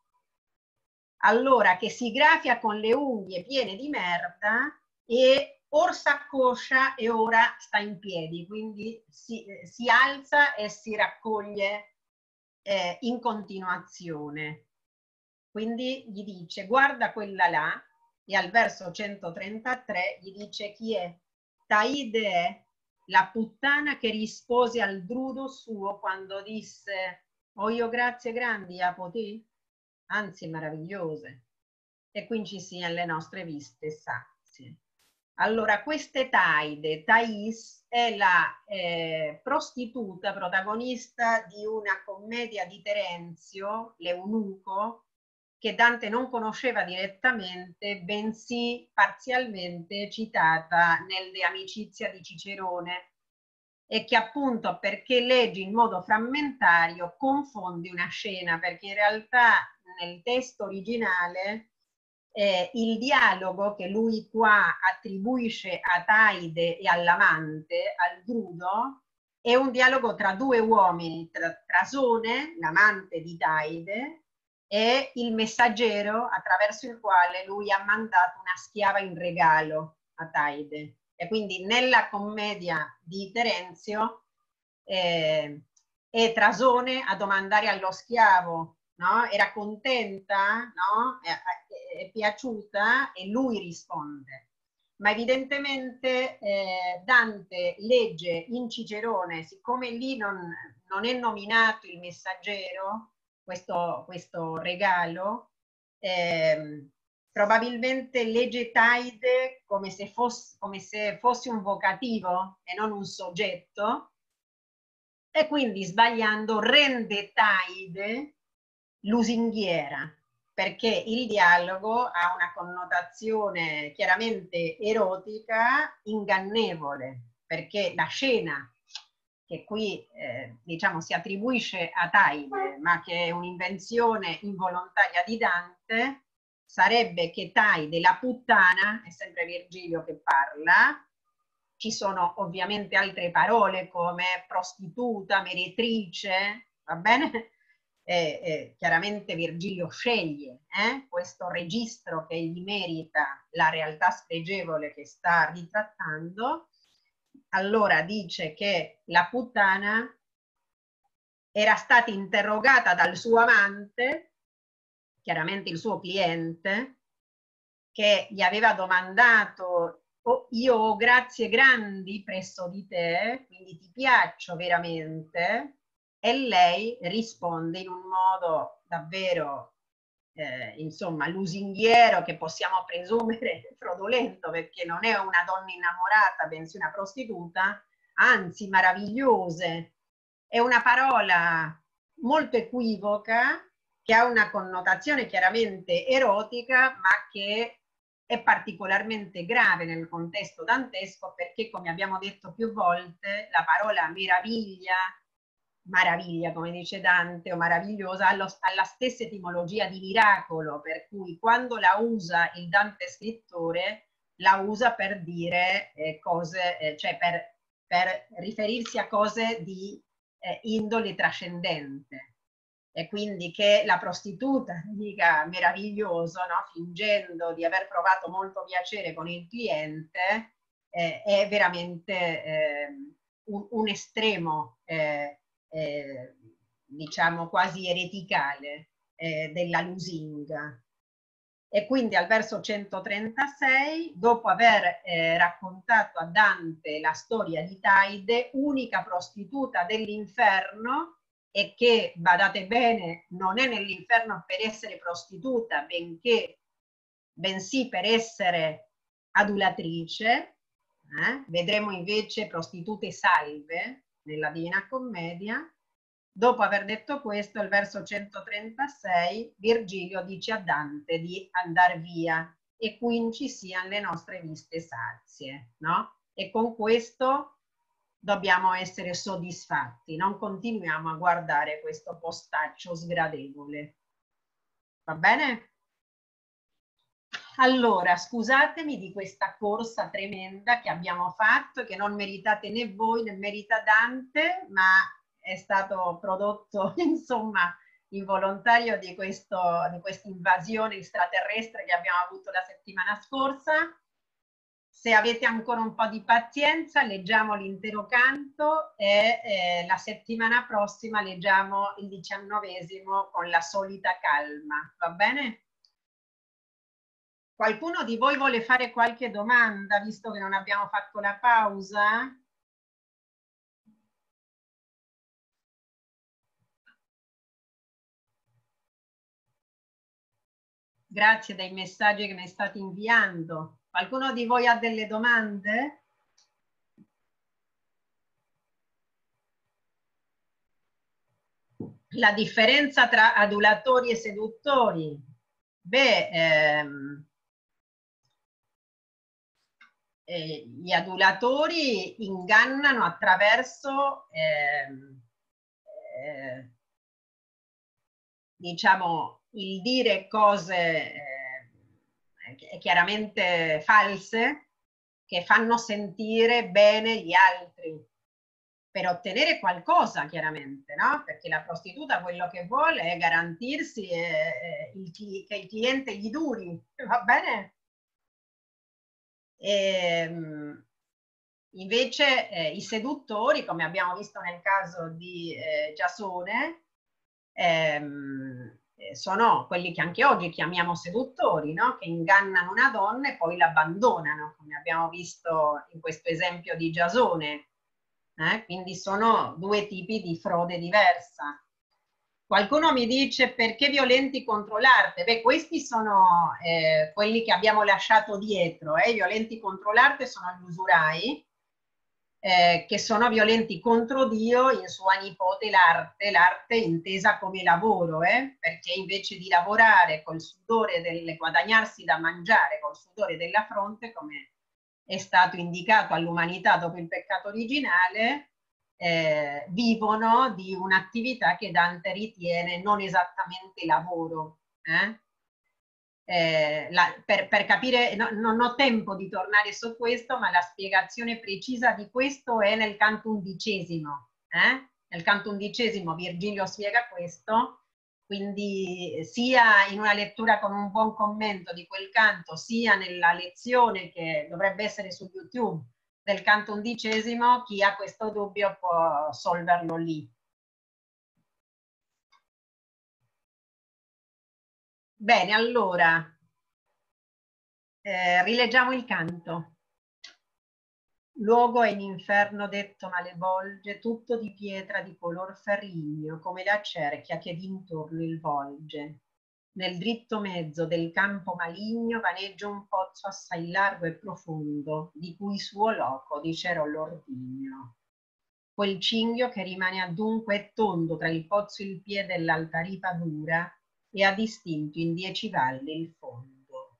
Allora, che si grafia con le unghie piene di merda e or s'accoscia e ora sta in piedi, quindi si, si alza e si raccoglie eh, in continuazione. Quindi gli dice, guarda quella là, e al verso centotrentatré gli dice chi è. Taide è la puttana che rispose al drudo suo quando disse, ho io grazie grandi a potì, anzi meravigliose, e qui ci siano le nostre viste sazie. Allora, queste Taide, Thais, è la eh, prostituta protagonista di una commedia di Terenzio, L'Eunuco, che Dante non conosceva direttamente, bensì parzialmente citata nelle Amicizia di Cicerone, e che appunto, perché leggi in modo frammentario, confondi una scena, perché in realtà nel testo originale eh, il dialogo che lui qua attribuisce a Taide e all'amante, al drudo, è un dialogo tra due uomini, tra Trasone, l'amante di Taide, e il messaggero attraverso il quale lui ha mandato una schiava in regalo a Taide. E quindi nella commedia di Terenzio eh, è Trasone a domandare allo schiavo no? Era contenta, no? È, è, è piaciuta e lui risponde. Ma evidentemente eh, Dante legge in Cicerone, siccome lì non, non è nominato il messaggero, questo, questo regalo, eh, probabilmente legge Taide come se, fosse, come se fosse un vocativo e non un soggetto, e quindi sbagliando rende Taide lusinghiera, perché il dialogo ha una connotazione chiaramente erotica, ingannevole, perché la scena che qui eh, diciamo si attribuisce a Taide, ma che è un'invenzione involontaria di Dante, sarebbe che Taide, la puttana, è sempre Virgilio che parla, ci sono ovviamente altre parole come prostituta, meretrice, va bene? Eh, eh, chiaramente Virgilio sceglie eh, questo registro che gli merita la realtà spregevole che sta ritrattando. Allora dice che la puttana era stata interrogata dal suo amante, chiaramente il suo cliente, che gli aveva domandato: oh, io ho grazie grandi presso di te, quindi ti piaccio veramente. E lei risponde in un modo davvero, eh, insomma, lusinghiero, che possiamo presumere fraudolento, perché non è una donna innamorata, bensì una prostituta, anzi meravigliose. È una parola molto equivoca, che ha una connotazione chiaramente erotica, ma che è particolarmente grave nel contesto dantesco, perché, come abbiamo detto più volte, la parola meraviglia, maraviglia, come dice Dante, o meravigliosa, ha la stessa etimologia di miracolo, per cui quando la usa il Dante scrittore, la usa per dire eh, cose, eh, cioè per, per riferirsi a cose di eh, indole trascendente. E quindi che la prostituta dica meraviglioso, no? Fingendo di aver provato molto piacere con il cliente, eh, è veramente eh, un, un estremo eh, eh, diciamo quasi ereticale eh, della lusinga. E quindi al verso centotrentasei, dopo aver eh, raccontato a Dante la storia di Taide, unica prostituta dell'inferno, e che, badate bene, non è nell'inferno per essere prostituta, benché, bensì per essere adulatrice, eh? Vedremo invece prostitute salve nella Divina Commedia. Dopo aver detto questo, il verso centotrentasei, Virgilio dice a Dante di andare via e quinci siano le nostre viste sazie, no? E con questo dobbiamo essere soddisfatti, non continuiamo a guardare questo postaccio sgradevole. Va bene? Allora, scusatemi di questa corsa tremenda che abbiamo fatto, che non meritate né voi né merita Dante, ma è stato prodotto, insomma, involontario di, questo, di questa invasione extraterrestre che abbiamo avuto la settimana scorsa. Se avete ancora un po' di pazienza, leggiamo l'intero canto e eh, la settimana prossima leggiamo il diciannovesimo con la solita calma, va bene? Qualcuno di voi vuole fare qualche domanda, visto che non abbiamo fatto la pausa? Grazie dei messaggi che mi state inviando. Qualcuno di voi ha delle domande? La differenza tra adulatori e seduttori? Beh, ehm, eh, gli adulatori ingannano attraverso ehm, eh, diciamo il dire cose eh, chiaramente false che fanno sentire bene gli altri per ottenere qualcosa, chiaramente, no? Perché la prostituta quello che vuole è garantirsi eh, eh, il, che il cliente gli duri, va bene? E, invece eh, i seduttori, come abbiamo visto nel caso di eh, Giasone, ehm, sono quelli che anche oggi chiamiamo seduttori, no? Che ingannano una donna e poi l'abbandonano, come abbiamo visto in questo esempio di Giasone. Eh? Quindi sono due tipi di frode diversa. Qualcuno mi dice perché violenti contro l'arte? Beh, questi sono eh, quelli che abbiamo lasciato dietro. Eh? I violenti contro l'arte sono gli usurai, eh, che sono violenti contro Dio, in sua nipote l'arte, l'arte intesa come lavoro, eh? Perché invece di lavorare col sudore del guadagnarsi da mangiare col sudore della fronte, come è stato indicato all'umanità dopo il peccato originale, Eh, vivono di un'attività che Dante ritiene non esattamente lavoro. Eh? Eh, la, per, per capire, no, non ho tempo di tornare su questo, ma la spiegazione precisa di questo è nel canto undicesimo. Eh? Nel canto undicesimo Virgilio spiega questo, quindi sia in una lettura con un buon commento di quel canto, sia nella lezione che dovrebbe essere su YouTube del canto undicesimo, chi ha questo dubbio può solverlo lì. Bene, allora, eh, rileggiamo il canto. Luogo è in inferno detto malevolge, tutto di pietra di color ferrigno, come la cerchia che d'intorno il volge. Nel dritto mezzo del campo maligno vaneggia un pozzo assai largo e profondo, di cui suo loco dicerò l'ordigno. Quel cinghio che rimane adunque è tondo tra il pozzo e il piede e l'alta ripa dura, e ha distinto in dieci valli il fondo.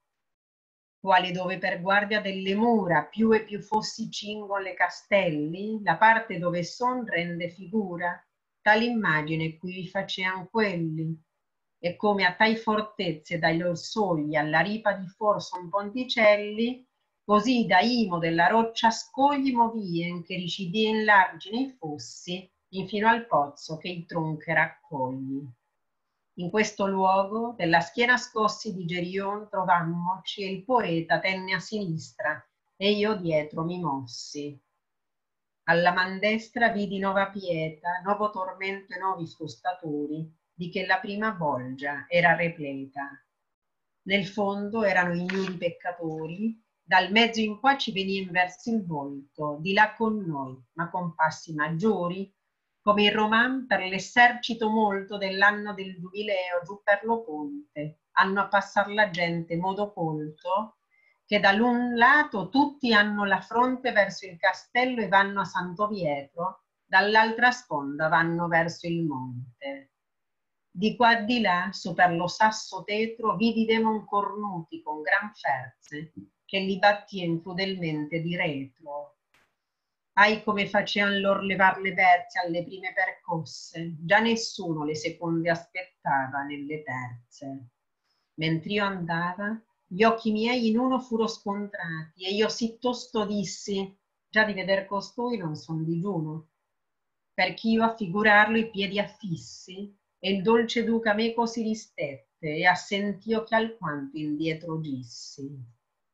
Quale dove per guardia delle mura più e più fossi cingon le castelli, la parte dove son rende figura, tal immagine qui vi facean quelli, e come a tai fortezze dai lor sogli alla ripa di for son ponticelli, così da imo della roccia scogli movien che ricidien largi nei fossi, infino al pozzo che i tronche raccogli. In questo luogo, della schiena scossi di Gerion, trovammoci e il poeta tenne a sinistra, e io dietro mi mossi. Alla man destra vidi nova pieta, nuovo tormento e novi frustatori, di che la prima bolgia era repleta. Nel fondo erano ignudi peccatori, dal mezzo in qua ci venien verso il volto, di là con noi, ma con passi maggiori, come il roman per l'esercito molto dell'anno del giubileo giù per lo ponte, hanno a passar la gente modo colto, che dall'un lato tutti hanno la fronte verso il castello e vanno a Santo Pietro, dall'altra sponda vanno verso il monte. Di qua e di là, su per lo sasso tetro, vidi demon cornuti con gran ferze, che li battien crudelmente di retro. Ai come facean lor levar le berze alle prime percosse, già nessuno le seconde aspettava nelle terze. Mentr'io andava, gli occhi miei in uno furo scontrati, e io sì tosto dissi, già di veder costui non son digiuno, perch'io a figurarlo i piedi affissi, e il dolce duca meco si ristette, e assentio che alquanto indietro gissi.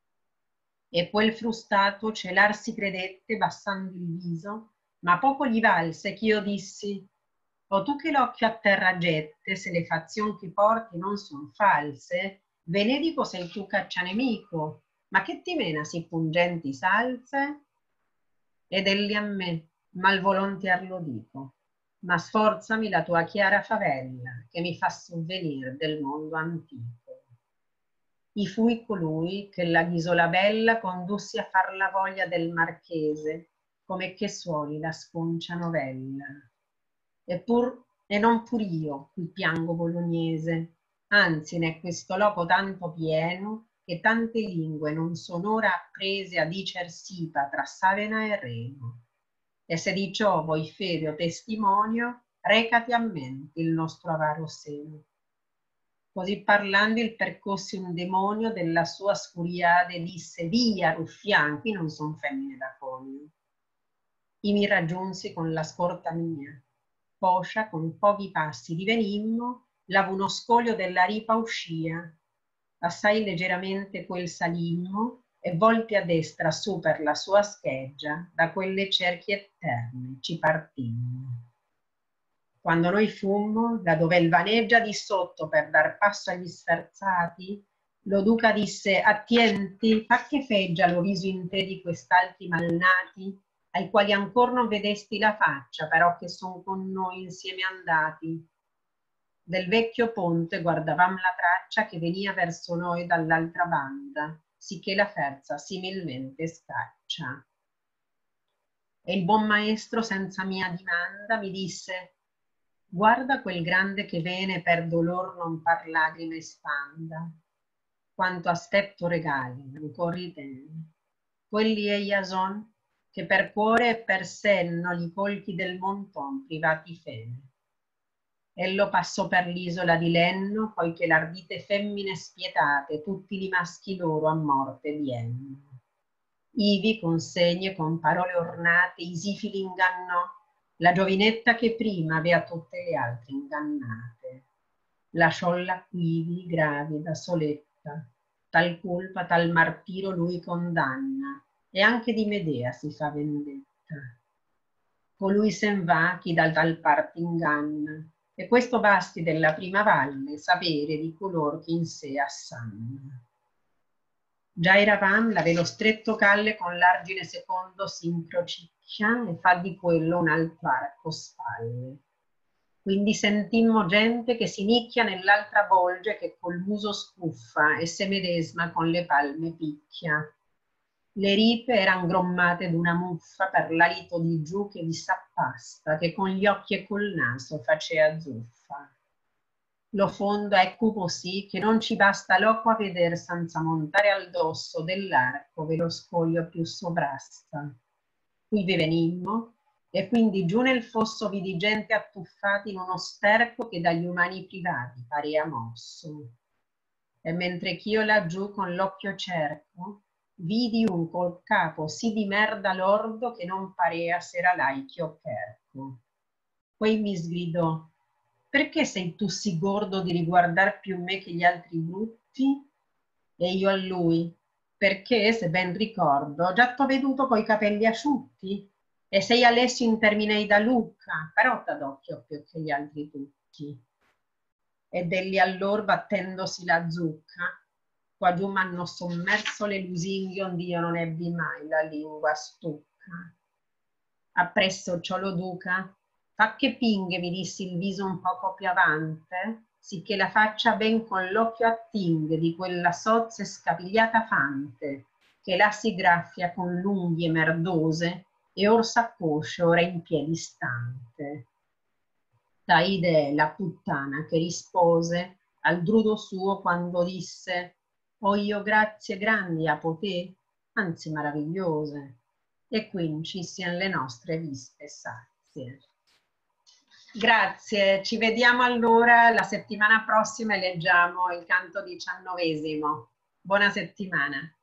E quel frustato celar si credette bassando il viso, ma poco gli valse ch'io dissi, o tu che l'occhio a terra gette, se le fazion che porti non son false, venedico sei tu caccia nemico, ma che ti mena sì pungenti salse? Ed elli a me, mal volontier lo dico, ma sforzami la tua chiara favella, che mi fa sovvenir del mondo antico. I fui colui che la ghisola bella condussi a far la voglia del marchese, come che suoni la sponcia novella. E pur e non pur io qui piango bolognese, anzi n'è questo loco tanto pieno che tante lingue non son ora apprese a dicer sipa tra Savena e Reno. E se di ciò vuoi fede o testimonio, recati a mente il nostro avaro seno. Così parlando il percossi un demonio della sua scuriade disse, via ruffian, qui non son femmine da conio. I mi raggiunsi con la scorta mia, poscia con pochi passi divenimmo, lav uno scoglio della ripa uscia, assai leggeramente quel salimmo, e volti a destra su per la sua scheggia, da quelle cerchie eterne ci partimmo. Quando noi fummo, da dove il vaneggia di sotto per dar passo agli sferzati, lo duca disse: attienti, fa che feggia lo viso in te di quest'altri malnati, ai quali ancor non vedesti la faccia, però che son con noi insieme andati. Del vecchio ponte guardavam la traccia che venia verso noi dall'altra banda, sicché la ferza similmente scaccia. E il buon maestro, senza mia dimanda, mi disse: guarda quel grande che vene per dolor non par lagrime spanda, quanto aspetto regali ancor ritenne. Quelli eia son che per cuore e per senno gli colchi del monton privati fene. Ello passò per l'isola di Lenno, poiché l'ardite femmine spietate tutti li maschi loro a morte vienno. Ivi con segni e con parole ornate i sifili ingannò la giovinetta che prima avea tutte le altre ingannate. Lasciolla quivi, gravida, soletta, tal colpa, tal martiro lui condanna, e anche di Medea si fa vendetta. Colui sen va chi dal tal parte inganna, e questo basti della prima valle sapere di color che in sé assanna. Già eravam la velo stretto calle con l'argine secondo si incrociccia e fa di quello un alto arco spalle. Quindi sentimmo gente che si nicchia nell'altra volge che col muso scuffa e se medesma con le palme picchia. Le ripe eran grommate d'una muffa per l'alito di giù che vi s'appasta, che con gli occhi e col naso facea zuffa. Lo fondo è cupo sì che non ci basta l'oco a veder senza montare al dosso dell'arco ve lo scoglio più sovrasta. Qui vi venimmo e quindi giù nel fosso vidi gente attuffati in uno sterco che dagli umani privati parea mosso. E mentre ch'io laggiù con l'occhio cerco, vidi un col capo sì di merda lordo che non parea s'era laichio cherco. Poi mi sgridò: perché sei tu sì gordo di riguardar più me che gli altri brutti? E io a lui: perché, se ben ricordo, già t'ho veduto coi capelli asciutti, e sei Alessio in Terminei da Lucca, però t'adocchio più che gli altri tutti. Ed egli allor, battendosi la zucca, qua giù m'hanno sommerso le lusinghe ond'io non ebbi mai la lingua stucca. Appresso ciò lo duca: fa che pinghe, mi dissi il viso un poco più avante, sicché la faccia ben con l'occhio attinghe di quella sozza e scapigliata fante, che là si graffia con l'unghie merdose e or s'accoscia ora in piedi stante. Taide è la puttana che rispose al drudo suo quando disse: ho io grazie grandi a poté, anzi maravigliose, e quinci sian le nostre viste sazie. Grazie, ci vediamo allora la settimana prossima e leggiamo il canto diciannovesimo. Buona settimana.